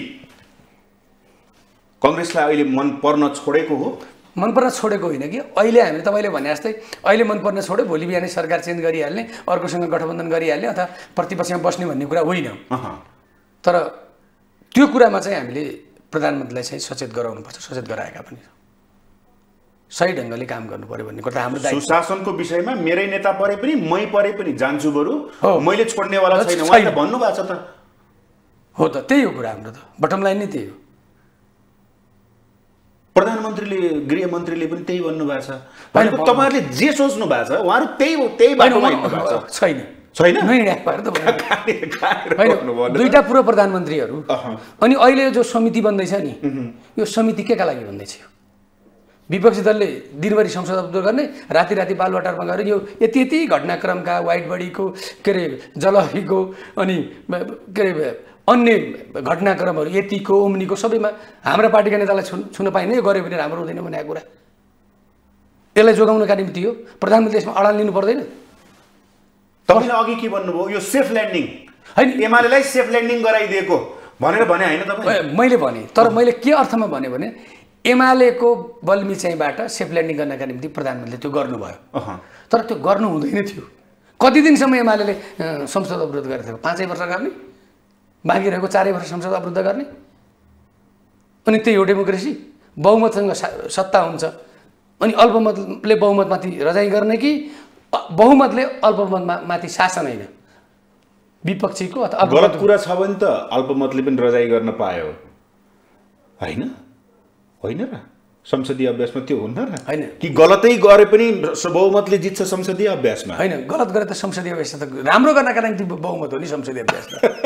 कांग्रेसलाई अहिले मन पर्न छोडेको हो? मन पर्न छोडेको होइन कि अहिले हामीले तपाईले भने जस्तै अहिले मन पर्न छोड्यो भोलि बिहानै सरकार चेन्ज गरिहाल्ने, अर्कोसँग गठबन्धन गरिहाल्ने अथवा प्रतिपक्षमा बस्ने भन्ने कुरा होइन। तर त्यो कुरामा चाहिँ हामीले प्रधानमन्त्रीलाई चाहिँ सचेत गराउनुपर्छ, सचेत गराएका पनि सही ढङ्गले काम गर्नु पर्यो भन्ने कुरा हाम्रो दायित्व। सुशासनको विषयमा मेरै नेता परे पनि मै परे पनि जान्छु बरु, मैले छोड्नेवाला छैन उहाँले भन्नु भएको छ त। हो त, त्यही हो कुरा हाम्रो त, बटम लाइन नै त्यही हो। प्रधानमन्त्रीले गृहमन्त्रीले पनि त्यही भन्नु भएको छ। भनेको तपाईहरुले जे सोच्नु भएको छ उहाँहरु त्यही बाटोमा हिँड्नु भएको छ। छैन छैन दुईटा पूर्व प्रधानमन्त्रीहरू अनि अहिले जो समिति बन्दैछ नि, यो समिति केका लागि बन्दैछ? विपक्षी दलले दिनभरि संसद अवरुद्ध गर्ने, राति राति बालवाटारमा गएर यो यति घटनाक्रमका वाइट बडीको के अरे जलहीको अनि के अरे अन्य घटनाक्रमहरू यतिको ओम्नीको सबैमा हाम्रा पार्टीका नेतालाई छुन पाइने, यो गर्यो भने राम्रो हुँदैन भनेको कुरा। यसलाई जोगाउनका निम्ति हो प्रधानमन्त्री यसमा अडान लिनु पर्दैन। तपाईले अघि के भन्नुभयो, यो सेफ ल्यान्डिङ हैन, एमालेलाई सेफ ल्यान्डिङ गराइदिएको भनेर भने हैन तपाई? मैले भने, तर मैले के अर्थमा भने एमालेको बलमिचाइबाट सेफ ल्यान्डिङ गर्नका निम्ति प्रधानमन्त्रीले त्यो गर्नुभयो, तर त्यो गर्नु हुँदैन थियो। कति दिनसम्म एमालेले संसद अवरुद्ध गरेको थियो? 5 वर्ष गर्ने, बाँकी रहेको 4 वर्ष संसद अवरुद्ध गर्ने। अनि त्यही हो डेमोक्रेसी। बहुमतसँग सत्ता हुन्छ अनि अल्पमतले बहुमतमाथि रजाइ गर्ने कि बहुमतले अल्पमतमाथि शासन होइन विपक्षीको? अथवा गलत कुरा छ भने त अल्पमतले पनि रजाइ गर्न पायो हैन? होइन र संसदीय अभ्यासमा त्यो हुन्न र? हैन कि गलतै गरे पनि बहुमतले जित्छ संसदीय अभ्यासमा? हैन, गलत गरे त संसदीय अभ्यास त राम्रो गर्नका निम्ति बहुमत हो नि संसदीय अभ्यास।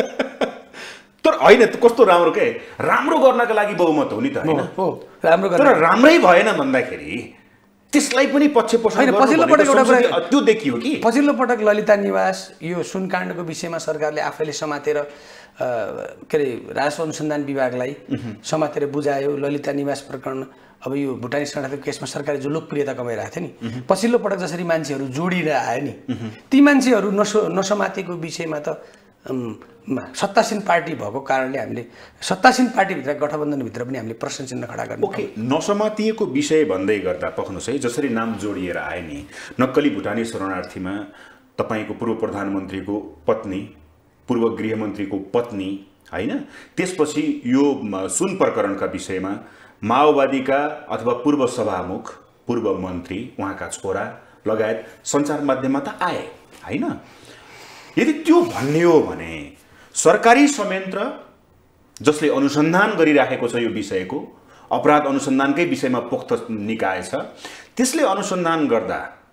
तर होइन, कस्तो राम्रो के राम्रो गर्नका लागि बहुमत हो नि त हैन? हो, राम्रो गर्न। तर राम्रै भएन भन्दाखेरि त्यसलाई पनि पक्षपोषण गर्नु पछिल्लो पटक एउटा कुरा त्यो देखियो कि पछिल्लो पटक ललिता निवास यो सुनकाण्डको विषयमा सरकारले आफैले समातेर के अरे राजस्व अनुसन्धान विभागलाई समातेर बुझायो। ललिता निवास प्रकरण अब यो भुटानी शरणार्थीको केसमा सरकारले जो लोकप्रियता कमाइरहेको थियो नि, पछिल्लो पटक जसरी मान्छेहरू जोडिएर आए नि, ती मान्छेहरू नसमातेको विषयमा त सत्तासीन पार्टी भएको कारणले हामीले सत्तासीन पार्टीभित्र गठबन्धनभित्र पनि हामीले प्रश्न चिन्ह खडा गर्नु। ओके, नसमातिएको विषय भन्दै गर्दा पख्नुहोस् है, जसरी नाम जोडिएर आए नि नक्कली भुटानी शरणार्थीमा तपाईको पूर्व प्रधानमन्त्रीको पत्नी, पूर्व गृहमन्त्रीको पत्नी हैन, त्यसपछि यो सुन प्रकरणका विषयमा माओवादीका अथवा पूर्व सभामुख, पूर्व मन्त्री, उहाँका छोरा लगायत सञ्चार माध्यममा त आए हैन? यदि त्यो भन्ने हो भने सरकारी संयन्त्र जसले अनुसन्धान गरिराखेको छ यो विषयको, अपराध अनुसन्धानकै विषयमा पोख्त निकाय छ, त्यसले अनुसन्धान गर्दा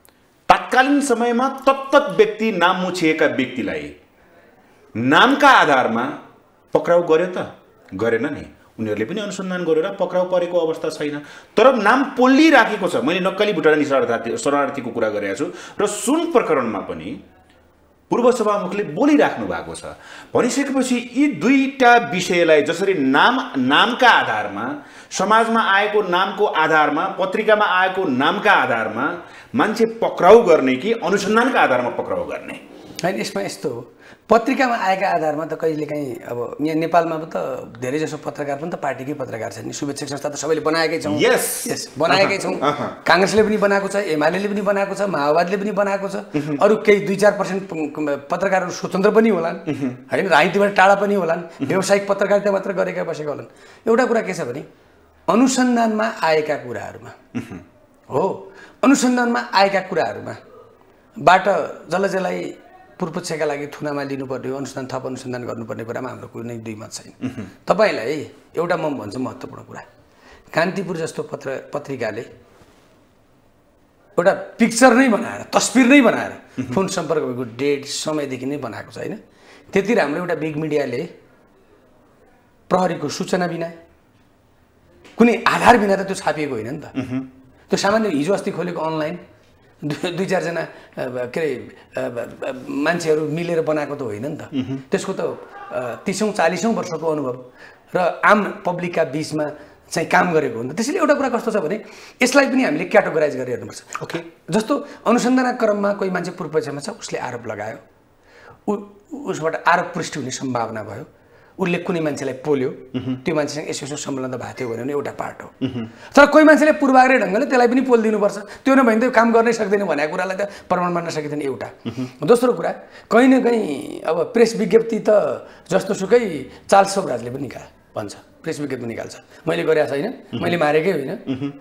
तत्कालीन समयमा तत्त व्यक्ति नाम मुछिएका व्यक्तिलाई नामका आधारमा पक्राउ गर्यो त गरेन नि। उनीहरूले पनि अनुसन्धान गरेर पक्राउ परेको अवस्था छैन। तर नाम पोलिराखेको छ। मैले नक्कली भुटानी शरणार्थीको कुरा गरेको छु र सुन प्रकरणमा पनि पूर्व सभामुखले बोलिराख्नु भएको छ। भनिसकेपछि यी दुईटा विषयलाई जसरी नामका आधारमा, समाजमा आएको नामको आधारमा, पत्रिकामा आएको नामका आधारमा मान्छे पक्राउ गर्ने कि अनुसन्धानका आधारमा पक्राउ गर्ने? होइन, यसमा यस्तो हो, पत्रिकामा आएका आधारमा त कहिलेकाहीँ अब यहाँ नेपालमा त धेरै जसो पत्रकार पनि त पार्टीकै पत्रकार छन् नि। शुभेच्छक संस्था त सबैले बनाएकै छौँ। यस बनाएकै छौँ। काङ्ग्रेसले पनि बनाएको छ, एमाले पनि बनाएको छ, माओवादीले पनि बनाएको छ। अरू केही 2-4% पत्रकारहरू स्वतन्त्र पनि होलान्, होइन, राजनीतिबाट टाढा पनि होलान्, व्यावसायिक पत्रकारिता मात्र गरेका बसेका होलान्। एउटा कुरा के छ भने अनुसन्धानमा आएका कुराहरूमा हो, अनुसन्धानमा आएका कुराहरूमा बाट जसलाई पूर्वपक्षका लागि थुनामा लिनुपर्ने हो, थप अनुसन्धान गर्नुपर्ने कुरामा हाम्रो कुनै दुई मत छैन। तपाईँलाई एउटा म भन्छु महत्त्वपूर्ण कुरा, कान्तिपुर जस्तो पत्रिकाले एउटा पिक्चर नै बनाएर, तस्बिर नै बनाएर फोन सम्पर्क भएको डेट समयदेखि नै बनाएको छ, होइन? त्यति राम्रो एउटा बिग मिडियाले प्रहरीको सूचना बिना, कुनै आधार बिना त त्यो छापिएको होइन नि त। त्यो सामान्य हिजो अस्ति खोलेको अनलाइन 2-4 के अरे मान्छेहरू मिलेर बनाएको त होइन नि त। त्यसको त 30-40 वर्षको अनुभव र आम पब्लिकका बिचमा चाहिँ काम गरेको हो नि त। त्यसैले एउटा कुरा कस्तो छ भने यसलाई पनि हामीले क्याटेगोराइज गरेर हेर्नुपर्छ। ओके, जस्तो अनुसन्धानका क्रममा कोही मान्छे पूर्वपक्षमा छ, उसले आरोप लगायो, उसबाट आरोप पुष्टि हुने सम्भावना भयो, उसले कुनै मान्छेलाई पोल्यो, त्यो मान्छेसँग यसो सम्बन्ध भएको थियो भने एउटा पार्ट हो। तर कोही मान्छेले पूर्वाग्रह ढङ्गले त्यसलाई पनि पोलिदिनुपर्छ, त्यो नभए त काम गर्नै सक्दैन भनेको कुरालाई त प्रमाण मान्न सकिँदैन। एउटा दोस्रो कुरा, कहीँ न कहीँ अब प्रेस विज्ञप्ति त जस्तो सुकै चार्ल्स सोबराजले पनि भन्छ, प्रेस विज्ञप्ति निकाल्छ, मैले गरेको छैन, मैले मारेकै होइन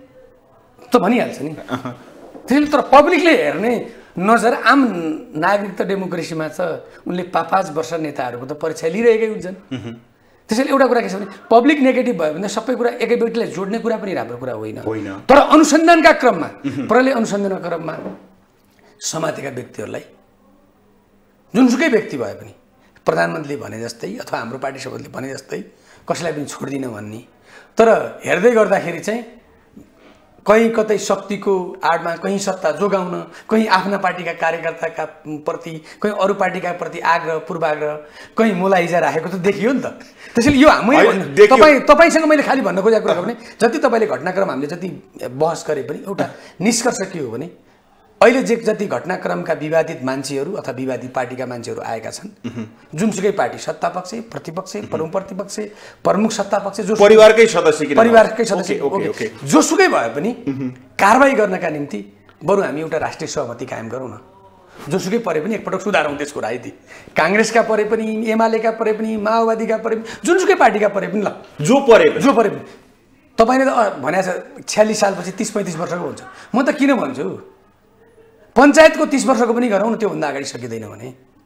त भनिहाल्छ नि। त्यसैले तर पब्लिकले हेर्ने नजर आम नागरिक त डेमोक्रेसीमा छ, उनले 5 वर्ष नेताहरूको त परीक्षा लिइरहेकै हुन्छन्। त्यसैले एउटा कुरा के छ भने पब्लिक नेगेटिभ भयो भने सबै कुरा एकै व्यक्तिलाई जोड्ने कुरा पनि राम्रो कुरा होइन। तर अनुसन्धानका क्रममा, प्रहरीले अनुसन्धानका क्रममा समातेका व्यक्तिहरूलाई, जुनसुकै व्यक्ति भए पनि, प्रधानमन्त्रीले भने जस्तै अथवा हाम्रो पार्टी सभाले भने जस्तै कसैलाई पनि छोड्दिन भन्ने, तर हेर्दै गर्दाखेरि चाहिँ कहीँ कतै शक्तिको आडमा कहीँ सत्ता जोगाउन, कहीँ आफ्ना पार्टीका कार्यकर्ताका प्रति, कहीँ अरू पार्टीका प्रति आग्रह पूर्वाग्रह, कहीँ मोलाइजा राखेको त देखियो नि त। त्यसैले यो तपाईँसँग मैले खालि भन्न खोजेको कुरा भने जति तपाईँले घटनाक्रम हामीले जति बहस गरे पनि एउटा निष्कर्ष के हो भने अहिले जति घटनाक्रमका विवादित मान्छेहरू अथवा विवादित पार्टीका मान्छेहरू आएका छन्, जुनसुकै पार्टी, सत्तापक्ष, प्रतिपक्ष, प्रतिपक्ष, प्रमुख सत्तापक्ष, जो परिवारकै सदस्य, जोसुकै भए पनि कारबाही गर्नका निम्ति बरु हामी एउटा राष्ट्रिय सहमति कायम गरौँ न। जोसुकै परे पनि एकपटक सुधारौँ त्यसको राजनीति, काङ्ग्रेसका परे पनि, एमालेका परे पनि, माओवादीका परे पनि, जुनसुकै पार्टीका परे पनि, ल जो परे पनि। तपाईँले त भनेको छ 46 सालपछि 30-35 वर्षको हुन्छ, म त किन भन्छु पञ्चायतको 30 वर्षको पनि गरौँ न, त्योभन्दा अगाडि सकिँदैन भने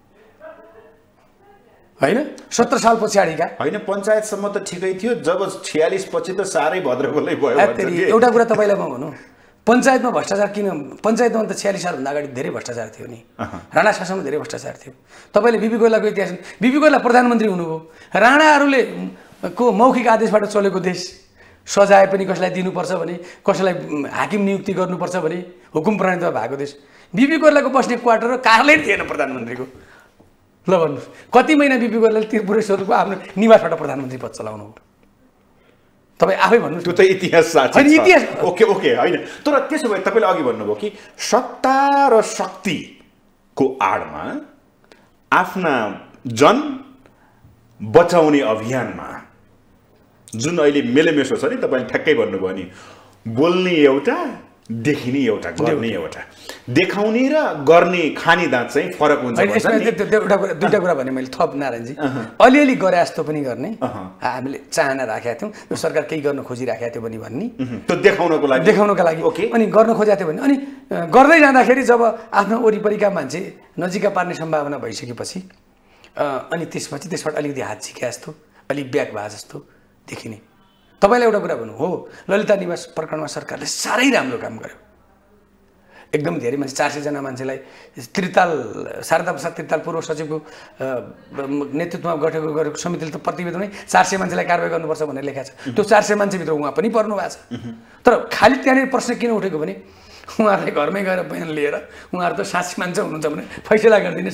होइन। 17 साल पछाडिका होइन, पञ्चायतसम्म त ठिकै थियो, जब 46 पछि त साह्रै भद्रगोलै भयो। एउटा कुरा तपाईँलाई म भनौँ, पञ्चायतमा भ्रष्टाचार किन, पञ्चायतमा त 46 सालभन्दा अगाडि धेरै भ्रष्टाचार थियो नि, राणा शासनमा धेरै भ्रष्टाचार थियो। तपाईँले बिपी कोइरालाको इतिहास, बिपी कोइराला प्रधानमन्त्री हुनुभयो, राणाहरूले को मौखिक आदेशबाट चलेको देश, सजाय पनि कसैलाई दिनुपर्छ भने, कसैलाई हाकिम नियुक्ति गर्नुपर्छ भने हुकुम प्रणालीमा भएको देश। बिपी कोइरालाको बस्ने क्वार्टर र कार्यालय थिएन प्रधानमन्त्रीको। ल भन्नुहोस्, कति महिना बिपी कोइरालाले त्रिपुरेश्वरको आफ्नो निवासबाट प्रधानमन्त्री पद चलाउनु हो? तपाईँ आफै भन्नुहोस्। त्यो त इतिहास साथी छ। इतिहास ओके होइन, तर त्यसो भए तपाईँले अघि भन्नुभयो कि सत्ता र शक्तिको आडमा आफ्ना जन बचाउने अभियानमा जुन अहिले मेलेमेसो छ नि, तपाईँले ठ्याक्कै भन्नुभयो नि, बोल्ने एउटा, देखिने एउटा, गर्ने एउटा, देखाउने र गर्ने खाने दाँत चाहिँ फरक हुन्छ। दुईटा कुरा भने मैले थप नारायणजी, अलिअलि गरे जस्तो पनि गर्ने हामीले चाहना राखेका थियौँ, यो सरकार केही गर्न खोजिराखेका थियो भने भन्ने, त्यो देखाउनका लागि अनि गर्न खोजेको थियो भने, अनि गर्दै जाँदाखेरि जब आफ्नो वरिपरिका मान्छे नजिका पार्ने सम्भावना भइसकेपछि अनि त्यसबाट अलिकति हात छिक्या जस्तो, अलिक ब्याक भए जस्तो देखिने। तपाईँलाई एउटा कुरा भन्नु हो, ललिता निवास प्रकरणमा सरकारले साह्रै राम्रो काम गर्यो। एकदम धेरै मान्छे 400 जना मान्छेलाई त्रिताल शारदा प्रसाद त्रिताल पूर्व सचिवको नेतृत्वमा गरेको समितिले त प्रतिवेदनै 400 मान्छेलाई कारबाही गर्नुपर्छ भनेर लेखेको छ। त्यो 400 मान्छेभित्र उहाँ पनि पर्नु भएको छ। तर खालि त्यहाँनिर प्रश्न किन उठेको भने उहाँहरूले घरमै गएर बयान लिएर उहाँहरू त साँच्ची मान्छे हुनुहुन्छ भने फैसला गरिदिने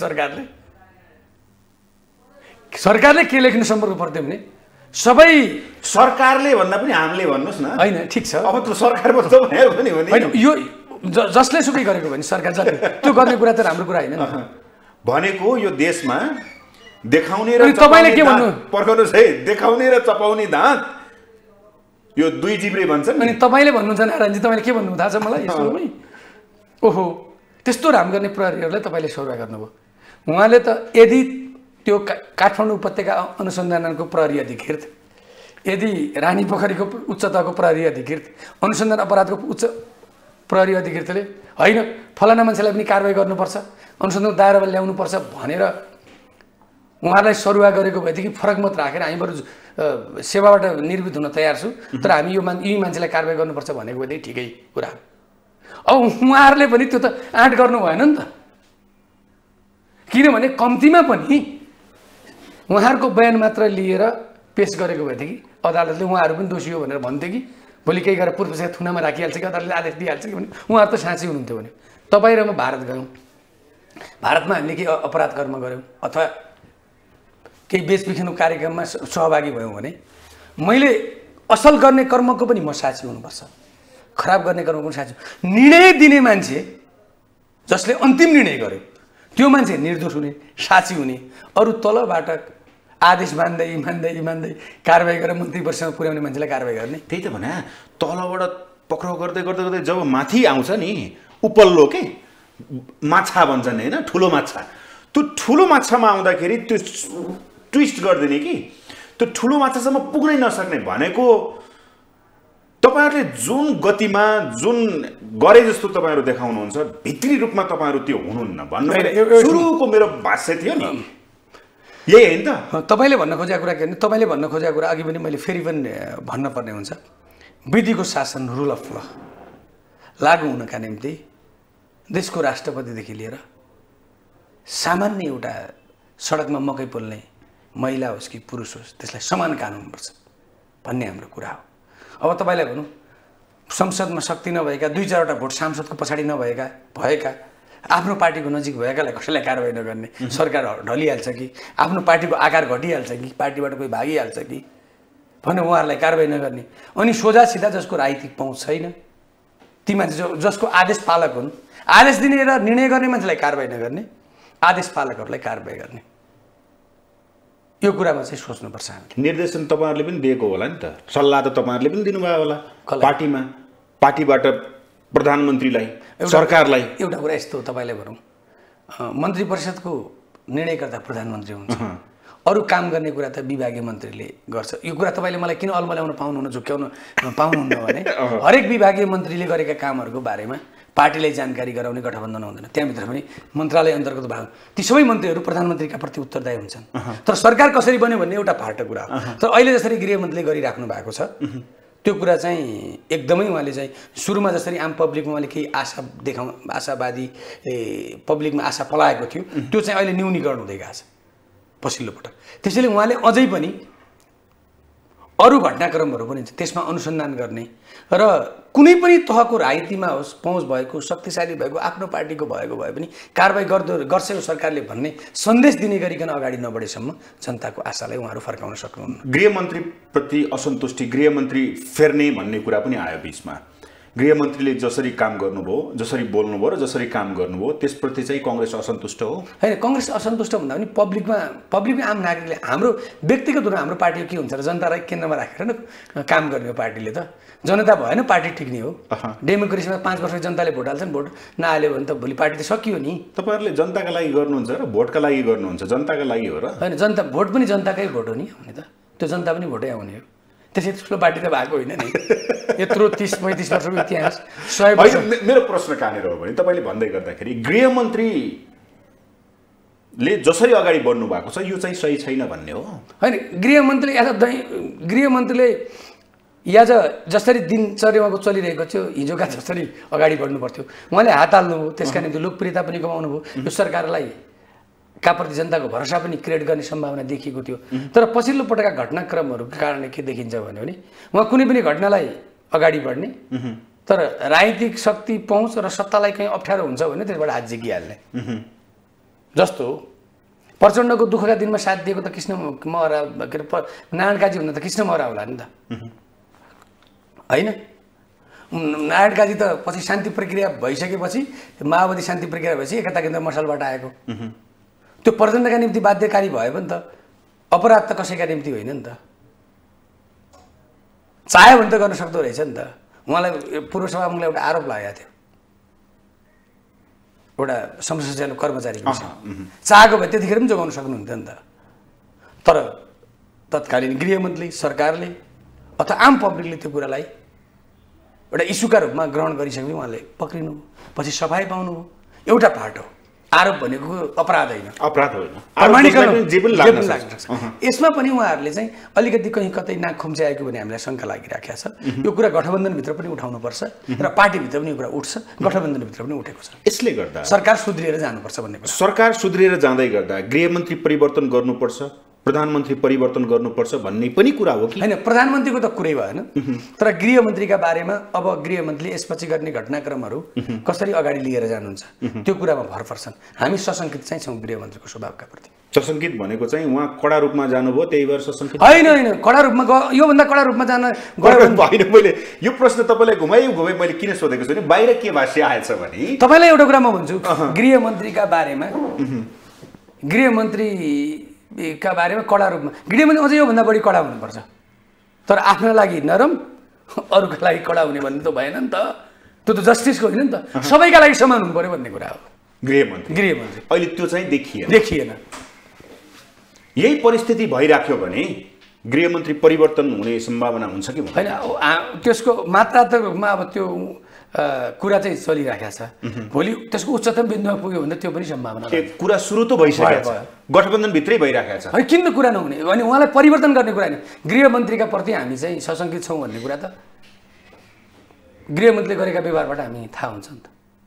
सरकारले के लेख्नु सम्पर्क पर्थ्यो भने सबै सरकारले भन्दा पनि हामीले भन्नुहोस् न। होइन ठिक छ, अब त सरकारमा त भयो पनि भने होइन यो जसले सुकै गरेको भने सरकार जति त्यो गर्ने कुरा त राम्रो कुरा होइन भनेको यो देशमा देखाउने र तपाईँले के भन्नु पर्खाउनुहोस् है, देखाउने र चपाउने दाँत यो दुई जिब्रे भन्छन्। अनि तपाईँले भन्नुहुन्छ नारायणजी, तपाईँले के भन्नु थाहा छ मलाई यसोमै? ओहो, त्यस्तो राम गर्ने प्रहरीहरूलाई तपाईँले सरुवा गर्नुभयो। उहाँले त यदि त्यो काठमाडौँ उपत्यका अनुसन्धानको प्रहरी अधिकृत, यदि रानी पोखरीको उच्च तहको प्रहरी अधिकृत, अनुसन्धान अपराधको उच्च प्रहरी अधिकृतले होइन फलाना मान्छेलाई पनि कारबाही गर्नुपर्छ, अनुसन्धान दायरामा ल्याउनुपर्छ भनेर उहाँलाई सरुवा गरेको भएदेखि फरक मत राखेर हामी बरु सेवाबाट निर्वृत्त हुन तयार छु, तर हामी यी मान्छेलाई कारबाही गर्नुपर्छ भनेको भएदेखि ठिकै कुरा। अब उहाँहरूले पनि त्यो त आँट गर्नु भएन नि त, किनभने कम्तीमा पनि उहाँहरूको बयान मात्र लिएर पेस गरेको भएदेखि अदालतले उहाँहरू पनि दोषी हो भनेर भन्थ्यो कि भोलि केही गरेर पूर्वसेवा थुनामा राखिहाल्छ कि अदालतले आदेश दिइहाल्छ कि भने उहाँहरू त साँच्चै हुनुहुन्थ्यो भने। तपाईँ र म भारत गयौँ, भारतमा हामीले केही अपराध कर्म गऱ्यौँ अथवा केही बेचबिखनको कार्यक्रममा सहभागी भयौँ भने मैले असल गर्ने कर्मको पनि म साक्षी हुनुपर्छ, खराब गर्ने कर्मको पनि साक्षी। निर्णय दिने मान्छे जसले अन्तिम निर्णय गर्यो त्यो मान्छे निर्दोष हुने, साक्षी हुने, अरू तलबाट आदेश मान्दै कारबाही गरेर मन्त्री परिषदमा पुर्याउने मान्छेलाई कारबाही गर्ने। त्यही त भने तलबाट पक्राउ गर्दै गर्दै गर्दै जब माथि आउँछ नि उपल्लो के माछा भन्छन् होइन, ठुलो माछा, त्यो ठुलो माछामा आउँदाखेरि त्यो ट्विस्ट गरिदिने कि त्यो ठुलो माछासम्म पुग्नै नसक्ने भनेको तपाईँहरूले जुन गतिमा जुन गरे जस्तो तपाईँहरू देखाउनुहुन्छ भित्री रूपमा तपाईँहरू त्यो हुनुहुन्न भन्नु सुरुको मेरो भाष्य थियो नि, यही होइन त? तपाईँले भन्न खोजेको कुरा के भने, तपाईँले भन्न खोजेको कुरा अघि पनि मैले फेरि पनि भन्नुपर्ने हुन्छ। विधिको शासन, रुल अफ ल लागू हुनका निम्ति देशको राष्ट्रपतिदेखि लिएर सामान्य एउटा सडकमा मकै पोल्ने महिला होस् कि पुरुष होस् त्यसलाई समान कानुन हुनुपर्छ भन्ने हाम्रो कुरा हो। अब तपाईँलाई भनौँ संसदमा शक्ति नभएका 2-4वटा भोट सांसदको पछाडि भएका आफ्नो पार्टीको नजिक भएकालाई कसैलाई कारबाही नगर्ने, सरकार ढलिहाल्छ कि आफ्नो पार्टीको आकार घटिहाल्छ कि पार्टीबाट कोही भागिहाल्छ कि भनेर उहाँहरूलाई कारबाही नगर्ने, अनि सोझा सिधा जसको राजनीतिक पहुँच छैन ती मान्छे जसको आदेश पालक हुन्, आदेश दिने र निर्णय गर्ने मान्छेलाई कारबाही नगर्ने, आदेश पालकहरूलाई कारबाही गर्ने, यो कुरामा चाहिँ सोच्नुपर्छ हामीले। निर्देशन तपाईँहरूले पनि दिएको होला नि त, सल्लाह त तपाईँहरूले पनि दिनुभयो होला पार्टीबाट प्रधानमन्त्रीलाई, सरकारलाई। एउटा कुरा यस्तो हो, तपाईँले भनौँ मन्त्री परिषदको निर्णयकर्ता प्रधानमन्त्री हुन्छ, अरू काम गर्ने कुरा त विभागीय मन्त्रीले गर्छ। यो कुरा तपाईँले मलाई किन अल्मल्याउन पाउनुहुन्न, झुक्क्याउन पाउनुहुन्न भने हरेक विभागीय मन्त्रीले गरेका कामहरूको बारेमा पार्टीलाई जानकारी गराउने गठबन्धन हुँदैन, त्यहाँभित्र पनि मन्त्रालय अन्तर्गत भाग ती सबै मन्त्रीहरू प्रधानमन्त्रीका प्रति उत्तरदायी हुन्छन्। तर सरकार कसरी बन्यो भन्ने एउटा फाल्टो कुरा हो। तर अहिले जसरी गृहमन्त्रीले गरिराख्नु भएको छ त्यो कुरा चाहिँ एकदमै उहाँले चाहिँ सुरुमा जसरी आम पब्लिकमा उहाँले केही आशावादी पब्लिकमा आशा पलाएको थियो त्यो चाहिँ अहिले न्यूनीकरण हुँदै गएको छ पछिल्लो पटक। त्यसैले उहाँले अझै पनि अरू घटनाक्रमहरू पनि त्यसमा अनुसन्धान गर्ने र कुनै पनि तहको राजनीतिमा होस् पहुँच भएको, शक्तिशाली भएको, आफ्नो पार्टीको भएको भए पनि कारबाही गर्छ यो सरकारले भन्ने सन्देश दिने गरिकन अगाडि नबढेसम्म जनताको आशालाई उहाँहरू फर्काउन सक्नुहुन्न। गृहमन्त्रीप्रति असन्तुष्टि, गृहमन्त्री फेर्ने भन्ने कुरा पनि आयो बिचमा। गृहमन्त्रीले जसरी काम गर्नुभयो, जसरी बोल्नुभयो र जसरी काम गर्नुभयो त्यसप्रति चाहिँ कङ्ग्रेस असन्तुष्ट हो? होइन, कङ्ग्रेस असन्तुष्ट भन्दा पनि पब्लिकमा आम नागरिकले हाम्रो व्यक्तिगत रूपमा हाम्रो पार्टीको के हुन्छ र जनतालाई केन्द्रमा राखेर न काम गर्ने हो पार्टीले त। जनता भएन पार्टी टिक्ने हो। डेमोक्रेसीमा 5 वर्ष जनताले भोट हाल्छन्, भोट नहाल्यो भने त भोलि पार्टी त सकियो नि। तपाईँहरूले जनताका लागि गर्नुहुन्छ र भोटका लागि गर्नुहुन्छ, जनताका लागि हो र? होइन, जनता भोट पनि जनताकै भोट हो नि आउने त, त्यो जनता पनि भोटै आउने हो। त्यसै ठुलो पार्टी त भएको होइन नि, यत्रो 30-35 वर्षको इतिहास 100 वर्ष। मेरो प्रश्न कहाँनिर हो भने तपाईँले भन्दै गर्दाखेरि गृहमन्त्रीले जसरी अगाडि बढ्नु भएको छ यो चाहिँ सही छैन भन्ने हो? होइन, गृहमन्त्रीले या जसरी दिनचर्या उहाँको चलिरहेको थियो हिजोका जसरी अगाडि बढ्नु पर्थ्यो उहाँले हात हाल्नुभयो त्यसका निम्ति लोकप्रियता पनि कमाउनु भयो यो सरकारलाई का प्रति जनताको भरोसा पनि क्रिएट गर्ने सम्भावना देखिएको थियो तर पछिल्लो पटकका घटनाक्रमहरूको कारणले के देखिन्छ भने उहाँ कुनै पनि घटनालाई अगाडि बढ्ने तर राजनीतिक शक्ति पहुँच र सत्तालाई कहीँ अप्ठ्यारो हुन्छ भने त्यसबाट हात झिकिहाल्ने जस्तो प्रचण्डको दुःखका दिनमा साथ दिएको त कृष्ण महरा के अरे नारायण काजी हुन त कृष्ण महरा होला नि त होइन नारायण काजी त पछि शान्ति प्रक्रिया भइसकेपछि माओवादी शान्ति प्रक्रिया भएपछि एकता केन्द्र मसलबाट आएको त्यो प्रचण्डका निम्ति बाध्यकारी भयो भने त अपराध त कसैका निम्ति होइन नि त चाह्यो भने त गर्न सक्दो रहेछ नि त उहाँलाई पूर्व सभामुखले एउटा आरोप लागेको थियो एउटा संसद सञ्चालक कर्मचारीको विषयमा चाहेको भए त्यतिखेर पनि जोगाउन सक्नुहुन्थ्यो नि त तर तत्कालीन गृहमन्त्री सरकारले अथवा आम पब्लिकले त्यो कुरालाई एउटा इस्युका रूपमा ग्रहण गरिसकेपछि उहाँले पक्रिनु पछि सफाई पाउनु एउटा पार्ट हो आरोप भनेको अपराध होइन यसमा पनि उहाँहरूले चाहिँ अलिकति कहीँ कतै नाक खुम्च्याएको भने हामीलाई शङ्का लागिराखेको छ यो कुरा गठबन्धनभित्र पनि उठाउनुपर्छ र पार्टीभित्र पनि यो कुरा उठ्छ गठबन्धनभित्र पनि उठेको छ यसले गर्दा सरकार सुध्रिएर जानुपर्छ भन्ने कुरा सरकार सुध्रिएर जाँदै गर्दा गृहमन्त्री परिवर्तन गर्नुपर्छ प्रधानमन्त्री परिवर्तन गर्नुपर्छ भन्ने पनि कुरा हो कि होइन प्रधानमन्त्रीको त कुरै भएन तर गृहमन्त्रीका बारेमा अब गृहमन्त्रीले यसपछि गर्ने घटनाक्रमहरू कसरी अगाडि लिएर जानुहुन्छ त्यो कुरामा भर पर्छन् हामी सशङ्कित चाहिँ छौँ गृहमन्त्रीको स्वभावका प्रति सशङ्कित भनेको चाहिँ उहाँ कडा रूपमा जानुभयो त्यही भएर सशङ्कित होइन कडा रूपमा योभन्दा कडा रूपमा जान होइन मैले यो प्रश्न तपाईँलाई घुमाइ मैले किन सोधेको छु भने बाहिर के भाष्य आएछ भने तपाईँलाई एउटा कुरा म भन्छु गृहमन्त्रीका बारेमा गृहमन्त्रीका बारेमा कडा रूपमा गृहमन्त्री अझै योभन्दा बढी कडा हुनुपर्छ तर आफ्नो लागि नरम अरूका लागि कडा हुने भन्ने त भएन नि त त्यो त जस्टिसको होइन नि त सबैका लागि समान हुनु पर्यो भन्ने कुरा हो गृहमन्त्री अहिले त्यो चाहिँ देखिएन यही परिस्थिति भइराख्यो भने गृहमन्त्री परिवर्तन हुने सम्भावना हुन्छ कि होइन त्यसको मात्रात्मकमा अब त्यो कुरा चाहिँ चलिराखेको छ भोलि त्यसको उच्चतम बिन्दुमा पुग्यो भने त्यो पनि सम्भावना कुरा सुरु त भइसकेको छ गठबन्धनभित्रै भइराखेको छ होइन किन कुरा नहुने अनि उहाँलाई परिवर्तन गर्ने कुरा होइन गृहमन्त्रीका प्रति हामी चाहिँ सशङ्कित छौँ भन्ने कुरा त गृहमन्त्रीले गरेका व्यवहारबाट हामी थाहा हुन्छ नि त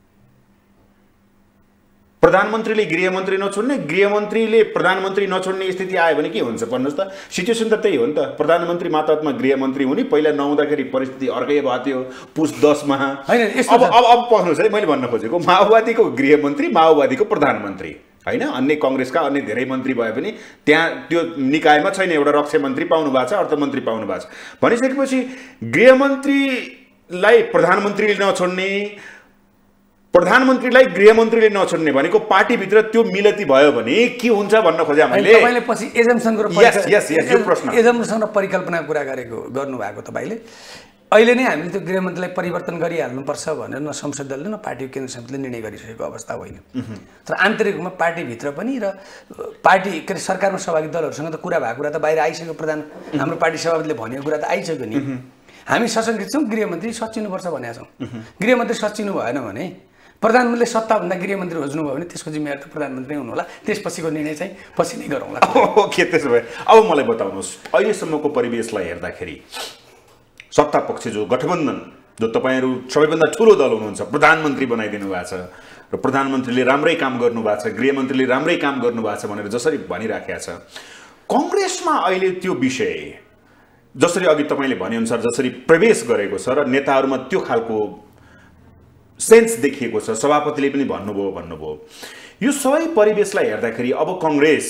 प्रधानमन्त्रीले गृहमन्त्री नछोड्ने गृहमन्त्रीले प्रधानमन्त्री नछोड्ने स्थिति आयो भने के हुन्छ भन्नुहोस् त सिचुएसन त त्यही हो नि त प्रधानमन्त्री मातहतमा गृहमन्त्री हुने पहिला नहुँदाखेरि परिस्थिति अर्कै भएको थियो पुस 10मा अब पस्नुहोस् है मैले भन्न खोजेको माओवादीको गृहमन्त्री माओवादीको प्रधानमन्त्री होइन अन्य काङ्ग्रेसका अन्य धेरै मन्त्री भए पनि त्यहाँ त्यो निकायमा छैन एउटा रक्षा मन्त्री पाउनु भएको छ अर्थमन्त्री पाउनु भएको छ भनिसकेपछि गृहमन्त्रीलाई प्रधानमन्त्रीले नछोड्ने प्रधानमन्त्रीलाई गृहमन्त्रीले नछोड्ने भनेको पार्टीभित्र त्यो मिलती भयो भने के हुन्छ भन्न खोजे मैले तपाईँले पछि एजम्सन यो प्रश्न एजम्सन र परिकल्पना कुरा गर्नुभएको तपाईँले अहिले नै हामीले त्यो गृहमन्त्रीलाई परिवर्तन गरिहाल्नुपर्छ भनेर न संसद दलले न पार्टी केन्द्र समितिले निर्णय गरिसकेको अवस्था होइन तर आन्तरिक रूपमा पार्टीभित्र पनि र पार्टी के अरे सरकारमा सहभागी दलहरूसँग त कुरा भएको कुरा त बाहिर आइसक्यो हाम्रो पार्टी सभापतिले भनेको कुरा त आइसक्यो नि हामी सशङ्कित छौँ गृहमन्त्री सच्चिनुपर्छ भनेका छौँ गृहमन्त्री सच्चिनु भएन भने प्रधानमन्त्रीले सत्ताभन्दा गृहमन्त्री खोज्नुभयो भने त्यसको जिम्मेवार त प्रधानमन्त्री नै हुनुहोला त्यसपछिको निर्णय चाहिँ पछि नै गरौँला ओके त्यसो भए अब मलाई बताउनुहोस् अहिलेसम्मको परिवेशलाई हेर्दाखेरि सत्ता पक्ष जो गठबन्धन जो तपाईँहरू सबैभन्दा ठुलो दल हुनुहुन्छ प्रधानमन्त्री बनाइदिनु भएको छ र प्रधानमन्त्रीले राम्रै काम गर्नुभएको छ गृहमन्त्रीले राम्रै काम गर्नुभएको छ भनेर जसरी भनिराखेको छ कङ्ग्रेसमा अहिले त्यो विषय जसरी अघि तपाईँले भनेअनुसार जसरी प्रवेश गरेको छ र नेताहरूमा त्यो खालको सेन्स देखिएको छ सभापतिले पनि भन्नुभयो यो सबै परिवेशलाई हेर्दाखेरि अब कङ्ग्रेस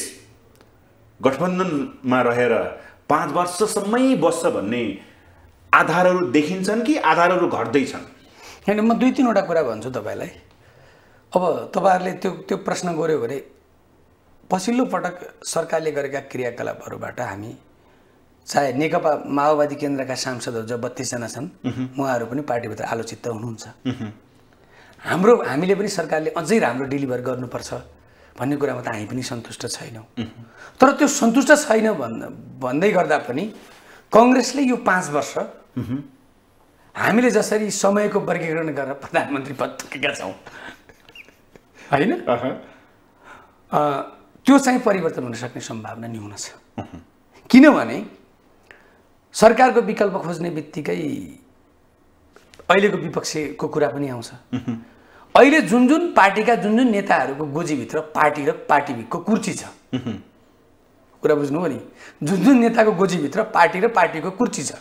गठबन्धनमा रहेर 5 वर्षसम्मै बस्छ भन्ने आधारहरू देखिन्छन् कि आधारहरू घट्दैछन् होइन म 2-3वटा कुरा भन्छु तपाईँलाई अब तपाईँहरूले त्यो प्रश्न गर्यो भने पछिल्लो पटक सरकारले गरेका क्रियाकलापहरूबाट हामी चाहे नेकपा माओवादी केन्द्रका सांसदहरू जो 32 जना छन् उहाँहरू पनि पार्टीभित्र आलोचित त हुनुहुन्छ हामीले पनि सरकारले अझै राम्रो डेलिभर गर्नुपर्छ भन्ने कुरामा त हामी पनि सन्तुष्ट छैनौँ तर त्यो सन्तुष्ट छैन भन्दै गर्दा पनि कङ्ग्रेसले यो 5 वर्ष हामीले जसरी समयको वर्गीकरण गरेर प्रधानमन्त्री पद तोकेका छौँ होइन त्यो चाहिँ परिवर्तन हुन सक्ने सम्भावना न्यून छ किनभने सरकारको विकल्प खोज्ने बित्तिकै अहिलेको विपक्षीको कुरा पनि आउँछ। अहिले जुन जुन पार्टीका जुन जुन नेताहरूको गोजीभित्र पार्टी र पार्टीको कुर्ची छ, कुरा बुझ्नु हो नि, जुन जुन नेताको गोजीभित्र पार्टी र पार्टीको कुर्ची छ,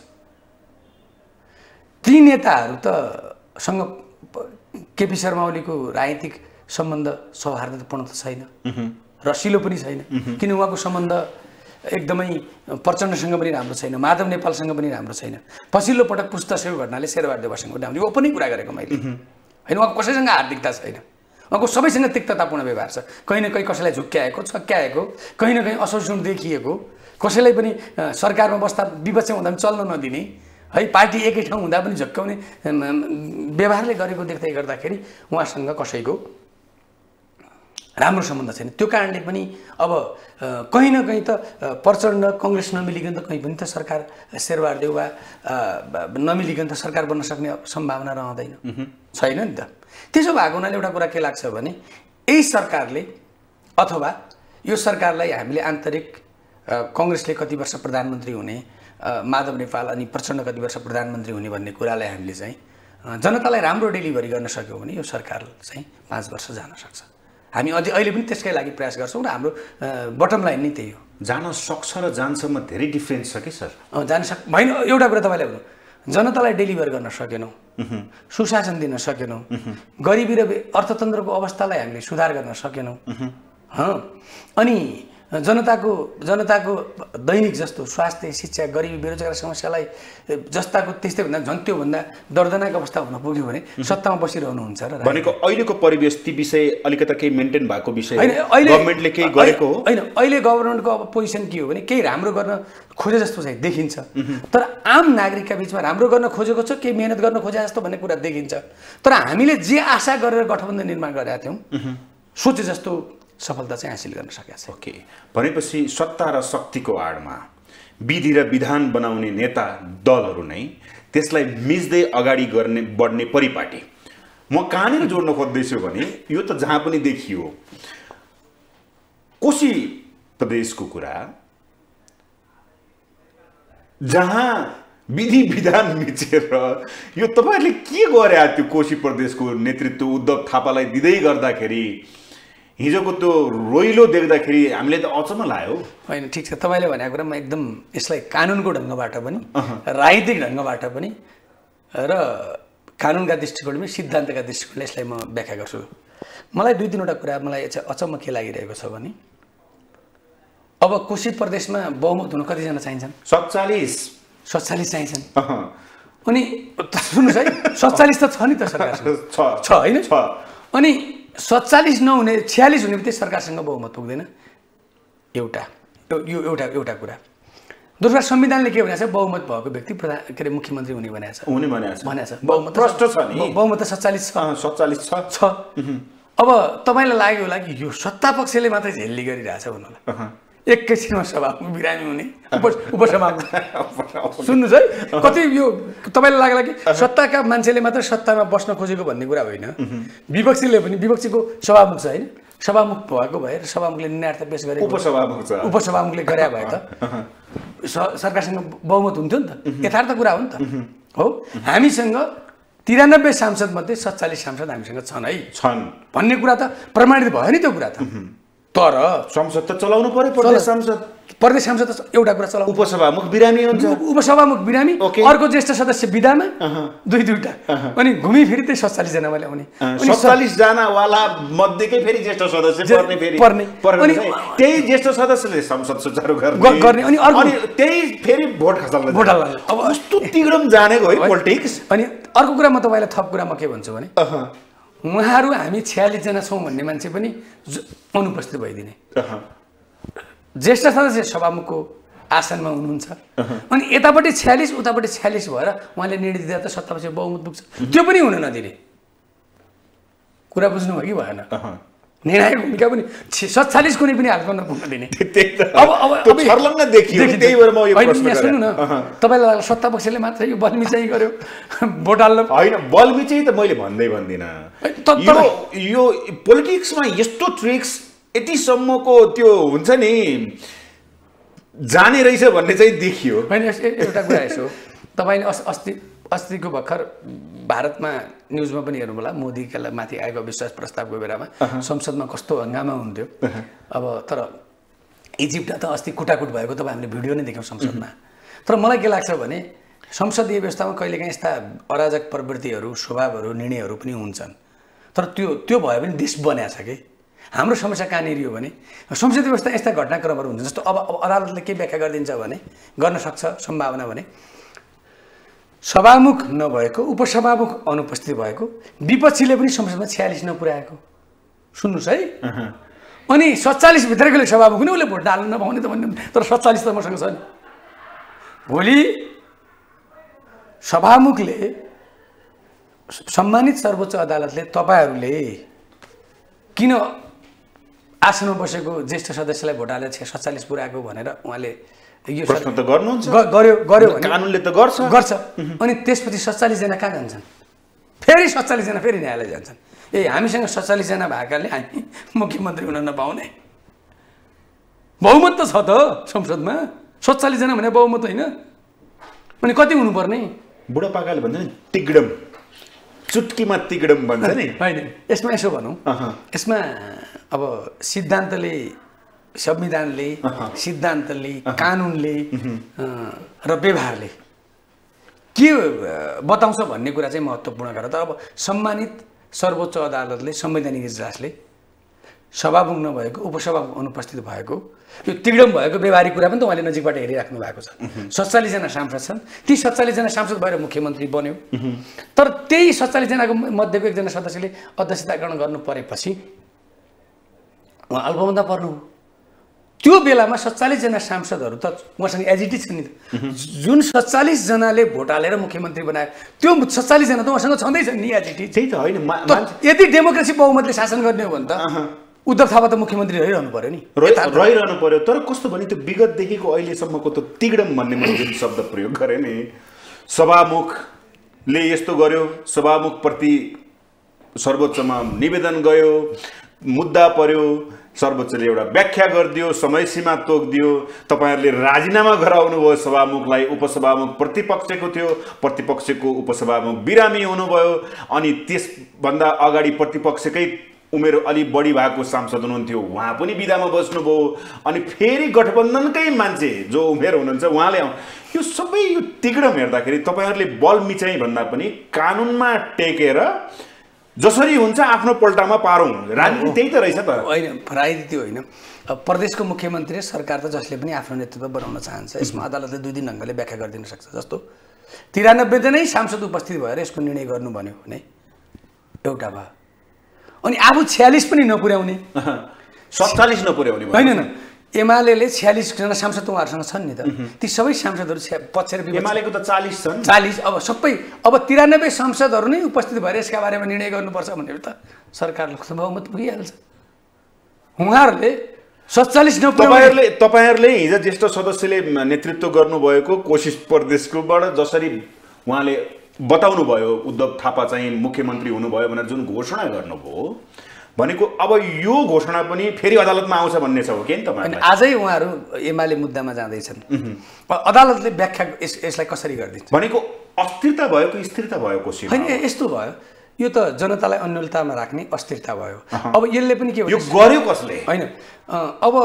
ती नेताहरू त सँग केपी शर्मा ओलीको राजनीतिक सम्बन्ध सौहार्दपूर्ण त छैन, रसिलो पनि छैन, किन उहाँको सम्बन्ध एकदमै प्रचण्डसँग पनि राम्रो छैन, माधव नेपालसँग पनि राम्रो छैन। पछिल्लो पटक पुस्तसेवा घटनाले शेरबहादुर देउवासँग पनि आउने ओपनै कुरा गरेको मैले होइन। उहाँको कसैसँग हार्दिकता छैन, उहाँको सबैसँग तिक्ततापूर्ण व्यवहार छ। कहीँ न कहीँ कसैलाई झुक्क्याएको, छक्क्याएको, कहीँ न कहीँ असोसिएसन देखिएको, कसैलाई पनि सरकारमा बस्दा विपक्ष हुँदा पनि चल्न नदिने है, पार्टी एकै ठाउँ हुँदा पनि झक्क्याउने व्यवहारले गरेको देख्दै गर्दाखेरि उहाँसँग कसैको राम्रो सम्बन्ध छैन। त्यो कारणले पनि अब कहीँ न कहीँ त प्रचण्ड कङ्ग्रेस नमिलिकन त कहीँ पनि त सरकार शेरबहादुर देउवा नमिलिकन त सरकार बन्न सक्ने सम्भावना रहँदैन, छैन नि त। त्यसो भएको हुनाले एउटा कुरा के लाग्छ भने यही सरकारले अथवा यो सरकारलाई हामीले आन्तरिक कङ्ग्रेसले कति वर्ष प्रधानमन्त्री हुने, माधव नेपाल अनि प्रचण्ड कति वर्ष प्रधानमन्त्री हुने भन्ने कुरालाई हामीले चाहिँ जनतालाई राम्रो डेलिभरी गर्न सक्यौँ भने यो सरकार चाहिँ 5 वर्ष जान सक्छ। हामी अझै अहिले पनि त्यसकै लागि प्रयास गर्छौँ र हाम्रो बटम लाइन नै त्यही हो। जान सक्छ र जान्छमा धेरै डिफ्रेन्स छ कि सर? जान होइन, एउटा कुरा तपाईँलाई भन्नु, जनतालाई डेलिभर गर्न सकेनौँ, सुशासन दिन सकेनौँ, गरिबी र अर्थतन्त्रको अवस्थालाई हामीले सुधार गर्न सकेनौँ, अनि जनताको दैनिक जस्तो स्वास्थ्य, शिक्षा, गरिबी, बेरोजगार समस्यालाई जस्ताको त्यस्तै भन्दा झन् त्योभन्दा दर्दनाक अवस्था हुन पुग्यो भने सत्तामा बसिरहनुहुन्छ र भनेको अहिलेको परिवेश ती विषय अलिकता केही मेन्टेन भएको विषय गभर्नमेन्टले केही गरेको हो होइन। अहिले गभर्नमेन्टको अब पोजिसन के हो भने केही राम्रो गर्न खोजे जस्तो चाहिँ देखिन्छ, तर आम नागरिकका बिचमा राम्रो गर्न खोजेको छ, केही मेहनत गर्न खोजे जस्तो भन्ने कुरा देखिन्छ। तर हामीले जे आशा गरेर गठबन्धन निर्माण गरेका थियौँ सोचे जस्तो सफलता चाहिँ हासिल गर्न सकेका छ। ओके, भनेपछि सत्ता र शक्तिको आडमा विधि र विधान बनाउने नेता दलहरू नै त्यसलाई मिच्दै अगाडि बढ्ने परिपाटी। म कहाँनिर जोड्न खोज्दैछु भने यो त जहाँ पनि देखियो, कोशी प्रदेशको कुरा जहाँ विधि विधान मिचेर यो तपाईँहरूले के गरे त्यो कोशी प्रदेशको नेतृत्व उद्धव थापालाई दिँदै गर्दाखेरि हिजोको त्यो रोइलो देख्दाखेरि हामीले त अचम्म लाग्यो। होइन, ठिक छ, तपाईँले भनेको कुरा म एकदम यसलाई कानुनको ढङ्गबाट पनि राजनीतिक ढङ्गबाट पनि र कानुनका दृष्टिकोणले सिद्धान्तका दृष्टिकोणले यसलाई म व्याख्या गर्छु। मलाई 2-3वटा कुरा मलाई अचम्म के लागिरहेको छ भने अब कोशी प्रदेशमा बहुमत हुन कतिजना चाहिन्छन्? 47 चाहिन्छन्। अनि सुन्नुहोस् है, 47 त छ नि त सरकारसँग, छ होइन? अनि 47 नहुने 46 हुने बित्तिकै सरकारसँग बहुमत पुग्दैन, एउटा कुरा। दोस्रो संविधानले के भनेको छ? बहुमत भएको व्यक्ति मुख्यमन्त्री हुने भनेको छ। बहुमत त 47 छ। अब तपाईँलाई लाग्यो होला कि यो सत्ता पक्षले मात्रै झेल्ली गरिरहेछ भन्नु होला, एकैछिनमा सभामुख बिरामी हुने, उपसभामुख। सुन्नुहोस् है, कति यो तपाईँलाई लाग्ला कि सत्ताका मान्छेले मात्र सत्तामा बस्न खोजेको भन्ने कुरा होइन। विपक्षीले पनि, विपक्षीको सभामुख छ होइन, सभामुख भएको भए र सभामुखले निर्णय पेश गरे, उपसभामुखले गरे भए त सरकारसँग बहुमत हुन्थ्यो नि त, यथार्थ कुरा हो नि त। हो, हामीसँग 93 सांसद मध्ये 47 सांसद हामीसँग छन् है, भन्ने कुरा त प्रमाणित भयो नि त्यो कुरा त। तर संसद त चलाउनु पर्यो, प्रदेश सांसद त एउटा कुरा चलाउनु, उपसभामुख बिरामी हुन्छ, उपसभामुख बिरामी, अर्को ज्येष्ठ सदस्य विधामा, दुईटा, अनि घुमिफिरी त्यही 47 जना वाला हुने, 47 जना वाला मध्येकै फेरि ज्येष्ठ सदस्य पर्ने, अनि त्यही ज्येष्ठ सदस्यले संसद सुचारु गर्ने, अनि त्यही फेरि भोट खसाल्न। अब कस्तो तिग्रम जानेको है पोलिटिक्स। अनि अर्को कुरा म तपाईँलाई थप कुरा म के भन्छु भने उहाँहरू हामी 46 जना छौँ भन्ने मान्छे पनि अनुपस्थित भइदिने, ज्येष्ठ सदस्य सभामुखको आसनमा हुनुहुन्छ, अनि यतापट्टि 46 उतापट्टि 46 भएर उहाँले निर्णय दिँदा त सत्तापछि बहुमत पुग्छ, त्यो पनि हुन नदिने। कुरा बुझ्नुभयो कि भएन? निर्णायक भूमिका पनि 47 कुनै पनि हालमा नपुग्न दिने। अब छर्लङ्ग देखियो, त्यही भएर म यो प्रश्न गरे। सुन्नु न, तपाईँलाई सत्ता पक्षले मात्र यो बलमिचाइ गर्यो भोट हाल्न? होइन, बलमिचाइ त मैले भन्दिनँ। यो पोलिटिक्समा यस्तो ट्रिक्स यतिसम्मको त्यो हुन्छ नि, जाने रहेछ भन्ने चाहिँ देखियो। होइन, एउटा कुरा यसो, तपाईँले अस्तिको भर्खर भारतमा न्युजमा पनि हेर्नु होला, मोदीका माथि आएको विश्वास प्रस्तावको बेलामा संसदमा कस्तो हङ्गामा हुन्थ्यो। अब तर इजिप्टमा त अस्ति कुटाकुट भएको तपाईँ हामीले भिडियो नै देख्यौँ संसदमा। तर मलाई के लाग्छ भने संसदीय व्यवस्थामा कहिलेकाहीँ यस्ता अराजक प्रवृत्तिहरू, स्वभावहरू, निर्णयहरू पनि हुन्छन्। तर त्यो भयो भने देश बन्या छ कि। हाम्रो समस्या कहाँनिर हो भने संसदीय व्यवस्था यस्ता घटनाक्रमहरू हुन्छ। जस्तो अब अदालतले के व्याख्या गरिदिन्छ भने, गर्न सक्छ सम्भावना भने, सभामुख नभएको, उपसभामुख अनुपस्थित भएको, विपक्षीले पनि संसदमा 46 नपुर्याएको, सुन्नुहोस् है। अनि 47 भित्रकोले सभामुख नि उसले भोट हाल्नु नपाउने त भन्ने, तर 47 त मसँग छ नि। भोलि सभामुखले, सम्मानित सर्वोच्च अदालतले तपाईँहरूले किन आसनमा बसेको ज्येष्ठ सदस्यलाई भोट हालेर 47 पुर्याएको भनेर उहाँले यो प्रश्न त गर्नुहुन्छ, गर्यो भने कानुनले त गर्छ। अनि त्यसपछि 47 जना कहाँ जान्छन्? फेरि 47 जना फेरि न्यायालय जान्छन्। हामीसँग 47 जना भएकाले हामी मुख्यमन्त्री हुन नपाउने। बहुमत त छ त संसदमा, 47 जना भने बहुमत होइन। अनि कति हुनुपर्ने? बुढापाकाले भन्छ नि तिगडम, चुटकीमा तिगडम भन्छ नि। होइन, यसमा यसो भनौँ, यसमा अब सिद्धान्तले, संविधानले, सिद्धान्तले, कानुनले र व्यवहारले के बताउँछ भन्ने कुरा चाहिँ महत्त्वपूर्ण कुरा। तर अब सम्मानित सर्वोच्च अदालतले, संवैधानिक इजलासले सभामुख नभएको, उपसभामुख अनुपस्थित भएको, यो तिगडम भएको व्यवहारिक कुरा पनि त उहाँले नजिकबाट हेरिराख्नु भएको छ। 47 जना सांसद छन्, ती 47 जना सांसद भएर मुख्यमन्त्री बन्यो। तर त्यही 47 जनाको मध्येको एकजना सदस्यले अध्यक्षता ग्रहण गर्नु परेपछि उहाँ अल्पमतमा पर्नु। त्यो बेलामा 47 जना सांसदहरू त उहाँसँग एजिटी छ नि त। जुन 47 जनाले भोट हालेर मुख्यमन्त्री बनायो त्यो 47 जना त उहाँसँग छँदैछ नि एजिटी। त्यही त होइन, यदि डेमोक्रेसी बहुमतले शासन गर्ने हो भने त उद्धव थापा त मुख्यमन्त्री रहिरहनु पर्यो नि, रहिरहनु पर्यो। तर कस्तो भने त्यो विगतदेखिको अहिलेसम्मको त तिगडम भन्ने मैले जुन शब्द प्रयोग गरेँ नि, सभामुखले यस्तो गर्यो, सभामुखप्रति सर्वोच्चमा निवेदन गयो, मुद्दा पर्यो, सर्वोच्चले एउटा व्याख्या गरिदियो, समय सीमा तोकिदियो, तपाईँहरूले राजीनामा गराउनु भयो सभामुखलाई, उपसभामुख प्रतिपक्षको थियो, प्रतिपक्षको उपसभामुख बिरामी हुनुभयो। अनि त्यसभन्दा अगाडि प्रतिपक्षकै उमेर अलि बढी भएको सांसद हुनुहुन्थ्यो, उहाँ पनि बिदामा बस्नुभयो। अनि फेरि गठबन्धनकै मान्छे जो उमेर हुनुहुन्छ उहाँले, यो सबै यो तिगडम हेर्दाखेरि तपाईँहरूले बल मिचाइ भन्दा पनि कानुनमा टेकेर जसरी हुन्छ आफ्नो पल्टामा पारौँ, राजनीति त्यही त रहेछ त। होइन, राजनीति होइन। प्रदेशको मुख्यमन्त्री सरकार त जसले पनि आफ्नो नेतृत्व बनाउन चाहन्छ, यसमा अदालतले 2 दिन ढङ्गले व्याख्या गरिदिन सक्छ। जस्तो 93 जनै सांसद उपस्थित भएर यसको निर्णय गर्नु भन्यो भने एउटा भयो। अनि अब 46 पनि नपुर्याउने, 47 नपुर्याउने होइन, एमाले 46 जना सांसद उहाँहरूसँग छन् नि त। ती सबै सांसदहरू पक्ष र विपक्ष, एमालेको त 40 छन्। 40 अब सबै, अब 93 सांसदहरू नै उपस्थित भएर यसका बारेमा निर्णय गर्नुपर्छ भनेर त सरकारले बहुमत पुगिहाल्छ। उहाँहरूले 47 तपाईँहरूले हिजो ज्येष्ठ सदस्यले नेतृत्व गर्नुभएको कोसिस प्रदेशकोबाट जसरी उहाँले बताउनु भयो उद्धव थापा चाहिँ मुख्यमन्त्री हुनुभयो भनेर जुन घोषणा गर्नुभयो भनेको, अब यो घोषणा पनि फेरि अदालतमा आउँछ भन्ने छ हो कि तपाईँ? आजै उहाँहरू एमाले मुद्दामा जाँदैछन्। अदालतले व्याख्या यसलाई कसरी गरिदिन्छ भनेको अस्थिरता भयो कि स्थिरता भयो कोसिस? होइन, यस्तो भयो, यो त जनतालाई अन्यलतामा राख्ने अस्थिरता भयो। अब यसले पनि के यो गर्यो कसले? होइन, अब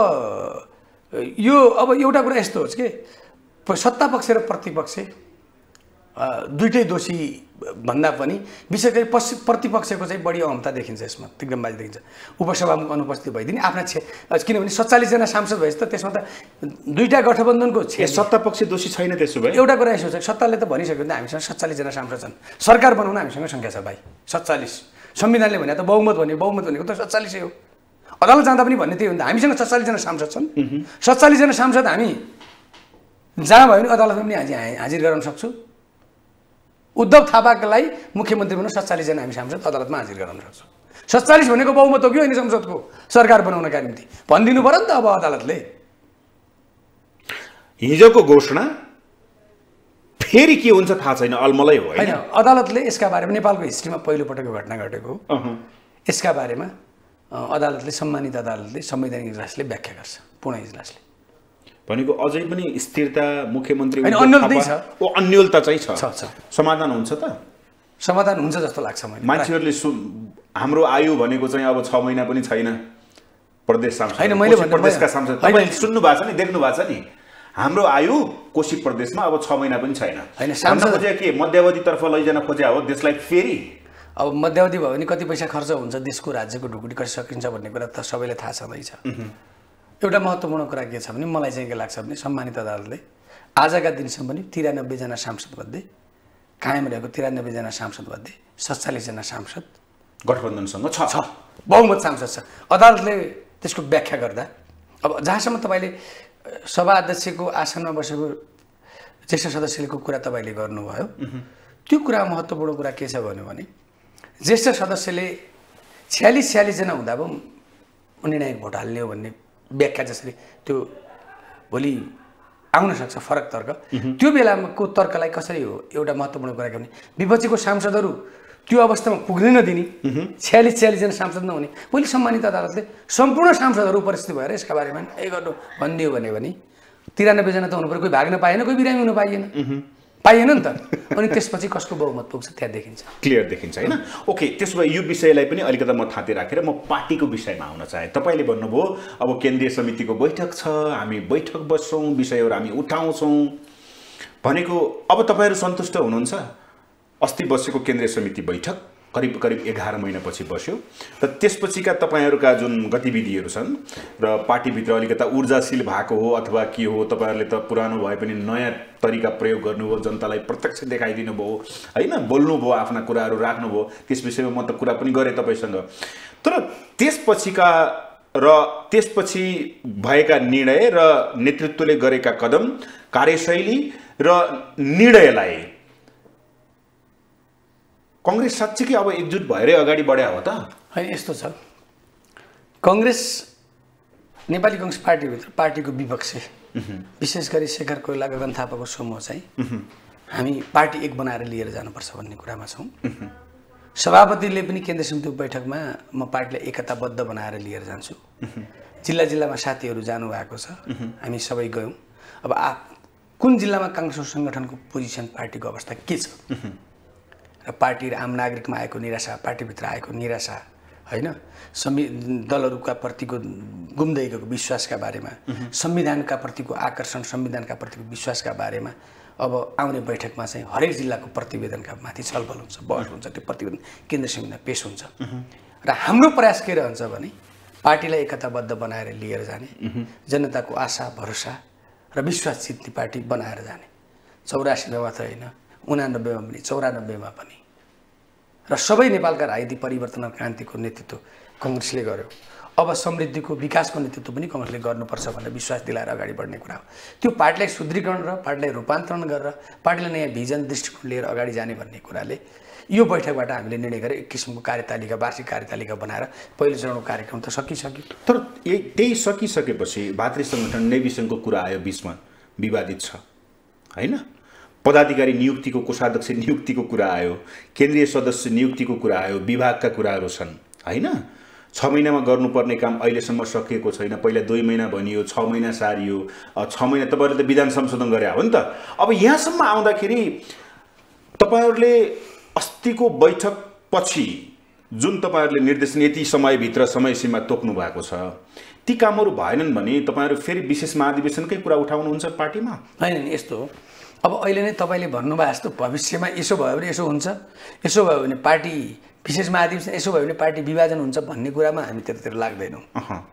एउटा कुरा यस्तो होस् कि सत्ता पक्ष र प्रतिपक्ष दुईटै दोषी भन्दा पनि विशेष गरी प्रतिपक्षको चाहिँ बढी अहमता देखिन्छ यसमा, तिग्रमबाजी देखिन्छ। उपसभामुख अनुपस्थित भइदिने आफ्ना किनभने 47 जना सांसद भएपछि त त्यसमा त दुईटा गठबन्धनको सत्ता पक्ष दोषी छैन। त्यसो भए एउटा कुरा यसो छ, सत्ताले त भनिसक्यो नि हामीसँग 47 जना सांसद छन्, सरकार बनाउन हामीसँग सङ्ख्या छ भाइ 47। संविधानले भने त बहुमत भनेको त 47 हो। अदालत जाँदा पनि भन्ने त्यही हो नि त, हामीसँग 47 जना सांसद छन्। 47 जना सांसद हामी जहाँ भयो भने अदालतमा पनि हाजिर गराउन सक्छु। उद्धव थापालाई मुख्यमन्त्री बनाउन 47 जना हामी सांसद अदालतमा हाजिर गराउन सक्छौँ। 47 भनेको बहुमत हो कि होइन संसदको सरकार बनाउनका निम्ति भनिदिनु पर्यो नि त। अब अदालतले हिजोको घोषणा फेरि के हुन्छ थाहा छैन, अलमलै हो होइन। अदालतले यसका बारेमा नेपालको हिस्ट्रीमा पहिलोपटकको घटना घटेको यसका बारेमा अदालतले, सम्मानित अदालतले, संवैधानिक इजलासले व्याख्या गर्छ, पूर्ण इजलासले। भनेको अझै पनि स्थिरता मुख्यमन्त्री अन्योलता छ। अन्योलता चाहिँ छ। छ। समाधान हुन्छ त? समाधान हुन्छ जस्तो लाग्छ मलाई। मान्छेहरूले हाम्रो आयु भनेको चाहिँ अब 6 महिना पनि छैन। प्रदेश सांसद हैन, मैले प्रदेशका सांसद तपाईले सुन्नु भएको छ नि, देख्नु भएको छ नि, हाम्रो आयु कोशी प्रदेशमा अब 6 महिना पनि छैन। हैन, सांसद खोजे के मध्यावधितर्फ लैजान खोजे हो देशलाई फेरि? अब मध्यावधि भयो भने कति पैसा खर्च हुन्छ, देशको राज्यको ढुकुटी कति सकिन्छ भन्ने कुरा त सबैलाई थाहा छँदैछ। एउटा महत्त्वपूर्ण कुरा के छ भने मलाई चाहिँ के लाग्छ भने सम्मानित अदालतले आजका दिनसम्म पनि 93 जना सांसदमध्ये कायम रहेको 93 जना सांसदमध्ये 47 जना सांसद गठबन्धनसँग छ। बहुमत सांसद छ। अदालतले त्यसको व्याख्या गर्दा अब जहाँसम्म तपाईँले सभा अध्यक्षको आसनमा बसेको ज्येष्ठ सदस्यको कुरा तपाईँले गर्नुभयो, त्यो कुरा महत्त्वपूर्ण कुरा के छ भने ज्येष्ठ सदस्यले 46 जना हुँदा पनि निर्णायक भोट हाल्ने हो भन्ने व्याख्या जसरी त्यो भोलि आउन सक्छ फरक तर्क, त्यो बेलाको तर्कलाई कसरी हो एउटा महत्त्वपूर्ण कुरा के भने विपक्षीको सांसदहरू त्यो अवस्थामा पुग्नै नदिने, 46 जना सांसद नहुने। पहिले सम्मानित अदालतले सम्पूर्ण सांसदहरू उपस्थित भएर यसका बारेमा गर्नु भनिदियो भने 93 जना त हुनु पर्यो, कोही भाग्न पाएन, कोही बिरामी हुन पाइएन नि त। अनि त्यसपछि कसको बहुमत पुग्छ त्यहाँ देखिन्छ, क्लियर देखिन्छ हैन। ओके, त्यसो भए यो विषयलाई पनि अलिकति म थाती राखेर म पार्टीको विषयमा आउन चाहे। तपाईले भन्नुभयो अब केन्द्रीय समितिको बैठक छ, हामी बैठक बस्छौँ, विषयहरू हामी उठाउँछौँ भनेको। अब तपाईहरु सन्तुष्ट हुनुहुन्छ? अस्ति बसेको केन्द्रीय समिति बैठक करिब 11 महिनापछि बस्यो र त्यसपछिका तपाईहरुका जुन गतिविधिहरू छन् र पार्टीभित्र अलिकता ऊर्जाशील भएको हो अथवा के हो, तपाईहरुले त पुरानो भए पनि नयाँ तरिका प्रयोग गर्नुभयो, जनतालाई प्रत्यक्ष देखाइदिनु भयो हैन, बोल्नुभयो, आफ्ना कुराहरू राख्नुभयो। त्यस विषयमा म त कुरा पनि गरेँ तपाईसँग। तर त्यसपछिका र त्यसपछि भएका निर्णय र नेतृत्वले गरेका कदम, कार्यशैली र निर्णयलाई कांग्रेस साच्चै अब एकजुट भएरै अगाडि बढ्या हो त? हैन, यस्तो छ, कांग्रेस नेपाली कांग्रेस पार्टीभित्र पार्टीको विपक्ष विशेष गरी शेखर कोइराला गगन थापाको समूह चाहिँ हामी पार्टी एक बनाएर लिएर जानुपर्छ भन्ने कुरामा छौँ। सभापतिले पनि केन्द्रीय समितिको बैठकमा म पार्टीलाई एकताबद्ध बनाएर लिएर जान्छु, जिल्ला जिल्लामा साथीहरू जानुभएको छ, हामी सबै गयौँ। अब कुन जिल्लामा कांग्रेस सङ्गठनको पोजिसन, पार्टीको अवस्था के छ र पार्टी र आम नागरिकमा आएको निराशा, पार्टीभित्र आएको निराशा हैन, दलहरूका प्रतिको गुम्दै गएको विश्वासका बारेमा, संविधानका प्रतिको आकर्षण, संविधानका प्रतिको विश्वासका बारेमा अब आउने बैठकमा चाहिँ हरेक जिल्लाको प्रतिवेदनका माथि छलफल हुन्छ, बहस हुन्छ। त्यो प्रतिवेदन केन्द्रीय समितिमा पेश हुन्छ र हाम्रो प्रयास के रहन्छ भने पार्टीलाई एकताबद्ध बनाएर लिएर जाने, जनताको आशा भरोसा र विश्वास जित्ने पार्टी बनाएर जाने। 84 मा मात्र होइन, 89 मा पनि, 94 मा पनि। र सबै नेपालका राजनीतिक परिवर्तन र क्रान्तिको नेतृत्व कांग्रेसले गर्यो। अब समृद्धिको विकासको नेतृत्व पनि कांग्रेसले गर्नुपर्छ भनेर विश्वास दिलाएर अगाडि बढ्ने कुरा हो। त्यो पार्टीलाई सुदृढीकरण र पार्टीलाई रूपान्तरण गरेर पार्टीलाई नयाँ भिजन दृष्टिकोण लिएर अगाडि जाने भन्ने कुराले यो बैठकबाट हामीले निर्णय गरेर एक किसिमको कार्यतालिका, वार्षिक कार्यतालिका बनाएर पहिलो चरणको कार्यक्रम त सकिसक्यो। तर त्यही सकिसकेपछि भातृ संगठन नेभी संघको कुरा आयो, बीचमा विवादित छ हैन। पदाधिकारी नियुक्तिको, कोषाध्यक्ष नियुक्तिको कुरा आयो, केन्द्रीय सदस्य नियुक्तिको कुरा आयो, विभागका कुराहरू छन् हैन। 6 महिनामा गर्नुपर्ने काम अहिलेसम्म सकिएको छैन। पहिला 2 महिना भनियो, 6 महिना सारियो, 6 महिना तपाईहरुले त विधान संशोधन गरे हो नि त। अब यहाँसम्म आउँदाखेरि तपाईहरुले अस्तिको बैठक पछि जुन तपाईहरुले निर्देशन यति समयभित्र समय सीमा तोक्नु भएको छ, ती कामहरू भएनन् भने तपाईहरु फेरि विशेष महाधिवेशनकै कुरा उठाउनुहुन्छ पार्टीमा? हैन, यस्तो हो। अब अहिले नै तपाईले भन्नुभयो जस्तो भविष्यमा यसो भयो भने यसो हुन्छ, यसो भयो भने पार्टी विशेष महाधिवेशन, यसो भयो भने पार्टी विभाजन हुन्छ भन्ने कुरामा हामी त्यतातिर लाग्दैनौँ।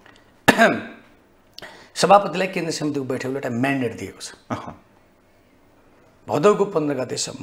सभापतिलाई केन्द्रीय समितिको बैठकले एउटा म्यान्डेट दिएको छ, भदौको 15 गतेसम्म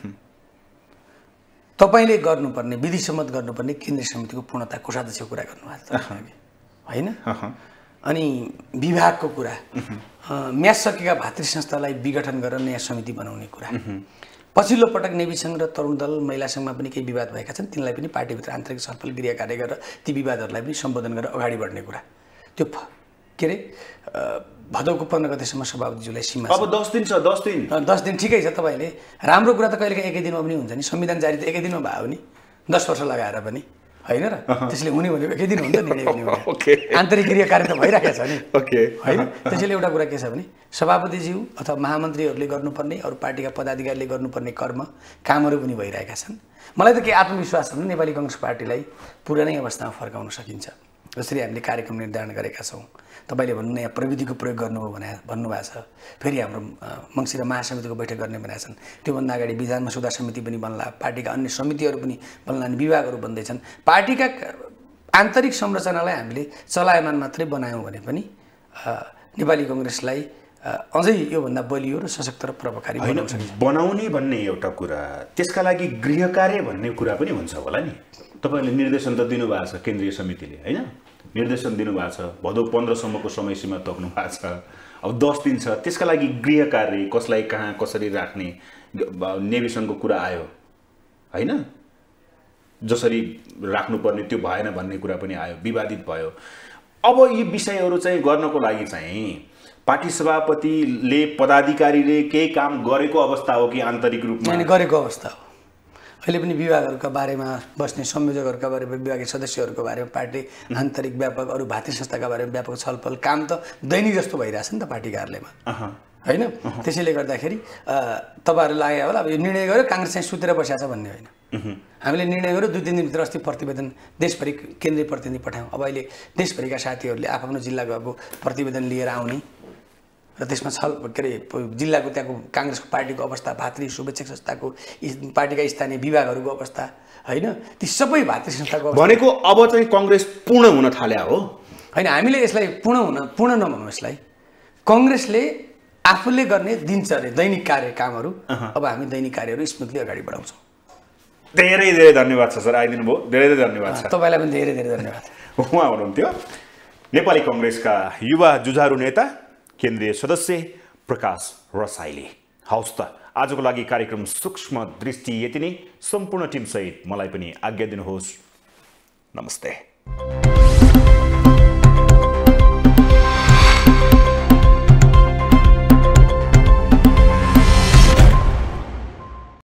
तपाईले गर्नुपर्ने, विधिसम्मत गर्नुपर्ने केन्द्रीय समितिको पूर्णता, कोषाध्यक्षको कुरा गर्नुभएको हैन। अनि विभागको कुरा, म्याच सकेका भातृ संस्थालाई विघटन गरेर नयाँ समिति बनाउने कुरा। पछिल्लो पटक नेभी संघ र तरुण दल, महिला संघमा पनि केही विवाद भएका छन्, तिनलाई पनि पार्टीभित्र आन्तरिक छलफल गृह कार्य गरेर ती विवादहरूलाई पनि सम्बोधन गरेर अगाडि बढ्ने कुरा। त्यो के अरे भदौको 15 गतेसम्म सभापतिज्यूलाई सीमा। अब 10 दिन छ, 10 दिन 10 दिन ठिकै छ। तपाईले राम्रो कुरा त कहिलेकाहीँ एकै दिनमा पनि हुन्छ नि, संविधान जारी त एकै दिनमा भयो नि, 10 वर्ष लगाएर पनि होइन र त्यसले हुने भनेको एकै दिन हुन्छ निर्णय हुने ओके आन्तरिक क्रियाकार्य त भइरहेको छ नि ओके होइन त्यसैले एउटा कुरा के छ भने सभापतिज्यू अथवा महामन्त्रीहरूले गर्नुपर्ने अरू पार्टीका पदाधिकारीले गर्नुपर्ने कामहरू पनि भइरहेका छन् मलाई त के आत्मविश्वास छ भने नेपाली कांग्रेस पार्टीलाई पुरानै अवस्थामा फर्काउन सकिन्छ जसरी हामीले कार्यक्रम निर्धारण गरेका छौँ तपाईँले भन्नु नयाँ प्रविधिको प्रयोग गर्नुभयो भन्नुभएको छ फेरि हाम्रो मङ्सिर महासमितिको बैठक गर्ने भनेका छन् त्योभन्दा अगाडि विधानमा सुधार समिति पनि बन्ला पार्टीका अन्य समितिहरू पनि बन्ला विभागहरू बन्दैछन् पार्टीका आन्तरिक संरचनालाई हामीले चलायमान मात्रै बनायौँ भने पनि नेपाली कांग्रेसलाई अझै योभन्दा बलियो र सशक्त र प्रभावकारी बनाउने भन्ने एउटा कुरा त्यसका लागि गृह कार्य भन्ने कुरा पनि हुन्छ होला नि तपाईँले निर्देशन त दिनुभएको छ केन्द्रीय समितिले होइन निर्देशन दिनुभएको छ भदौ 15 सम्मको समय सीमा तोक्नु भएको छ अब 10 दिन छ त्यसका लागि गृह कार्य कसलाई कहाँ कसरी राख्ने नेभिसनको कुरा आयो होइन जसरी राख्नुपर्ने त्यो भएन भन्ने कुरा पनि आयो विवादित भयो अब यी विषयहरू चाहिँ गर्नको लागि चाहिँ पार्टी सभापतिले पदाधिकारीले केही काम गरेको अवस्था हो कि आन्तरिक रूपमा गरेको अवस्था हो अहिले पनि विभागहरूका बारेमा बस्ने संयोजकहरूका बारेमा विभागीय सदस्यहरूको बारेमा पार्टी आन्तरिक व्यापक अरू भातृ संस्थाका बारेमा व्यापक छलफल काम त दैनिक जस्तो भइरहेछ नि त पार्टी कार्यालयमा होइन त्यसैले गर्दाखेरि तपाईँहरू लाग्यो होला अब यो निर्णय गर्यो काङ्ग्रेस चाहिँ सुतेर बसेको छ भन्ने होइन हामीले निर्णय गर्यो 2-3 दिनभित्र अस्ति प्रतिवेदन देशभरि केन्द्रीय प्रतिनिधि पठायौँ अब अहिले देशभरिका साथीहरूले आफ्नो जिल्ला गएको प्रतिवेदन लिएर आउने र त्यसमा के अरे जिल्लाको त्यहाँको काङ्ग्रेसको पार्टीको अवस्था भातृ शुभेच्छक संस्थाको पार्टीका स्थानीय विभागहरूको अवस्था होइन ती सबै भातृ संस्थाको भनेको अब चाहिँ काङ्ग्रेस पूर्ण हुन थाल्या हो होइन हामीले यसलाई पूर्ण नभनौँ यसलाई काङ्ग्रेसले आफूले गर्ने दिनचर्या दैनिक कार्य कामहरू अब हामी दैनिक कार्यहरू स्मुथली अगाडि बढाउँछौँ धेरै धेरै धन्यवाद छ सर आइदिनु भयो धेरै धेरै धन्यवाद छ तपाईँलाई पनि धेरै धेरै धन्यवाद उहाँ हुनुहुन्थ्यो नेपाली काङ्ग्रेसका युवा जुझारु नेता केन्द्रीय सदस्य प्रकाश रसाइली हौस् त आजको लागि कार्यक्रम सूक्ष्म दृष्टि यति नै सम्पूर्ण टिमसहित मलाई पनि आज्ञा दिनुहोस् नमस्ते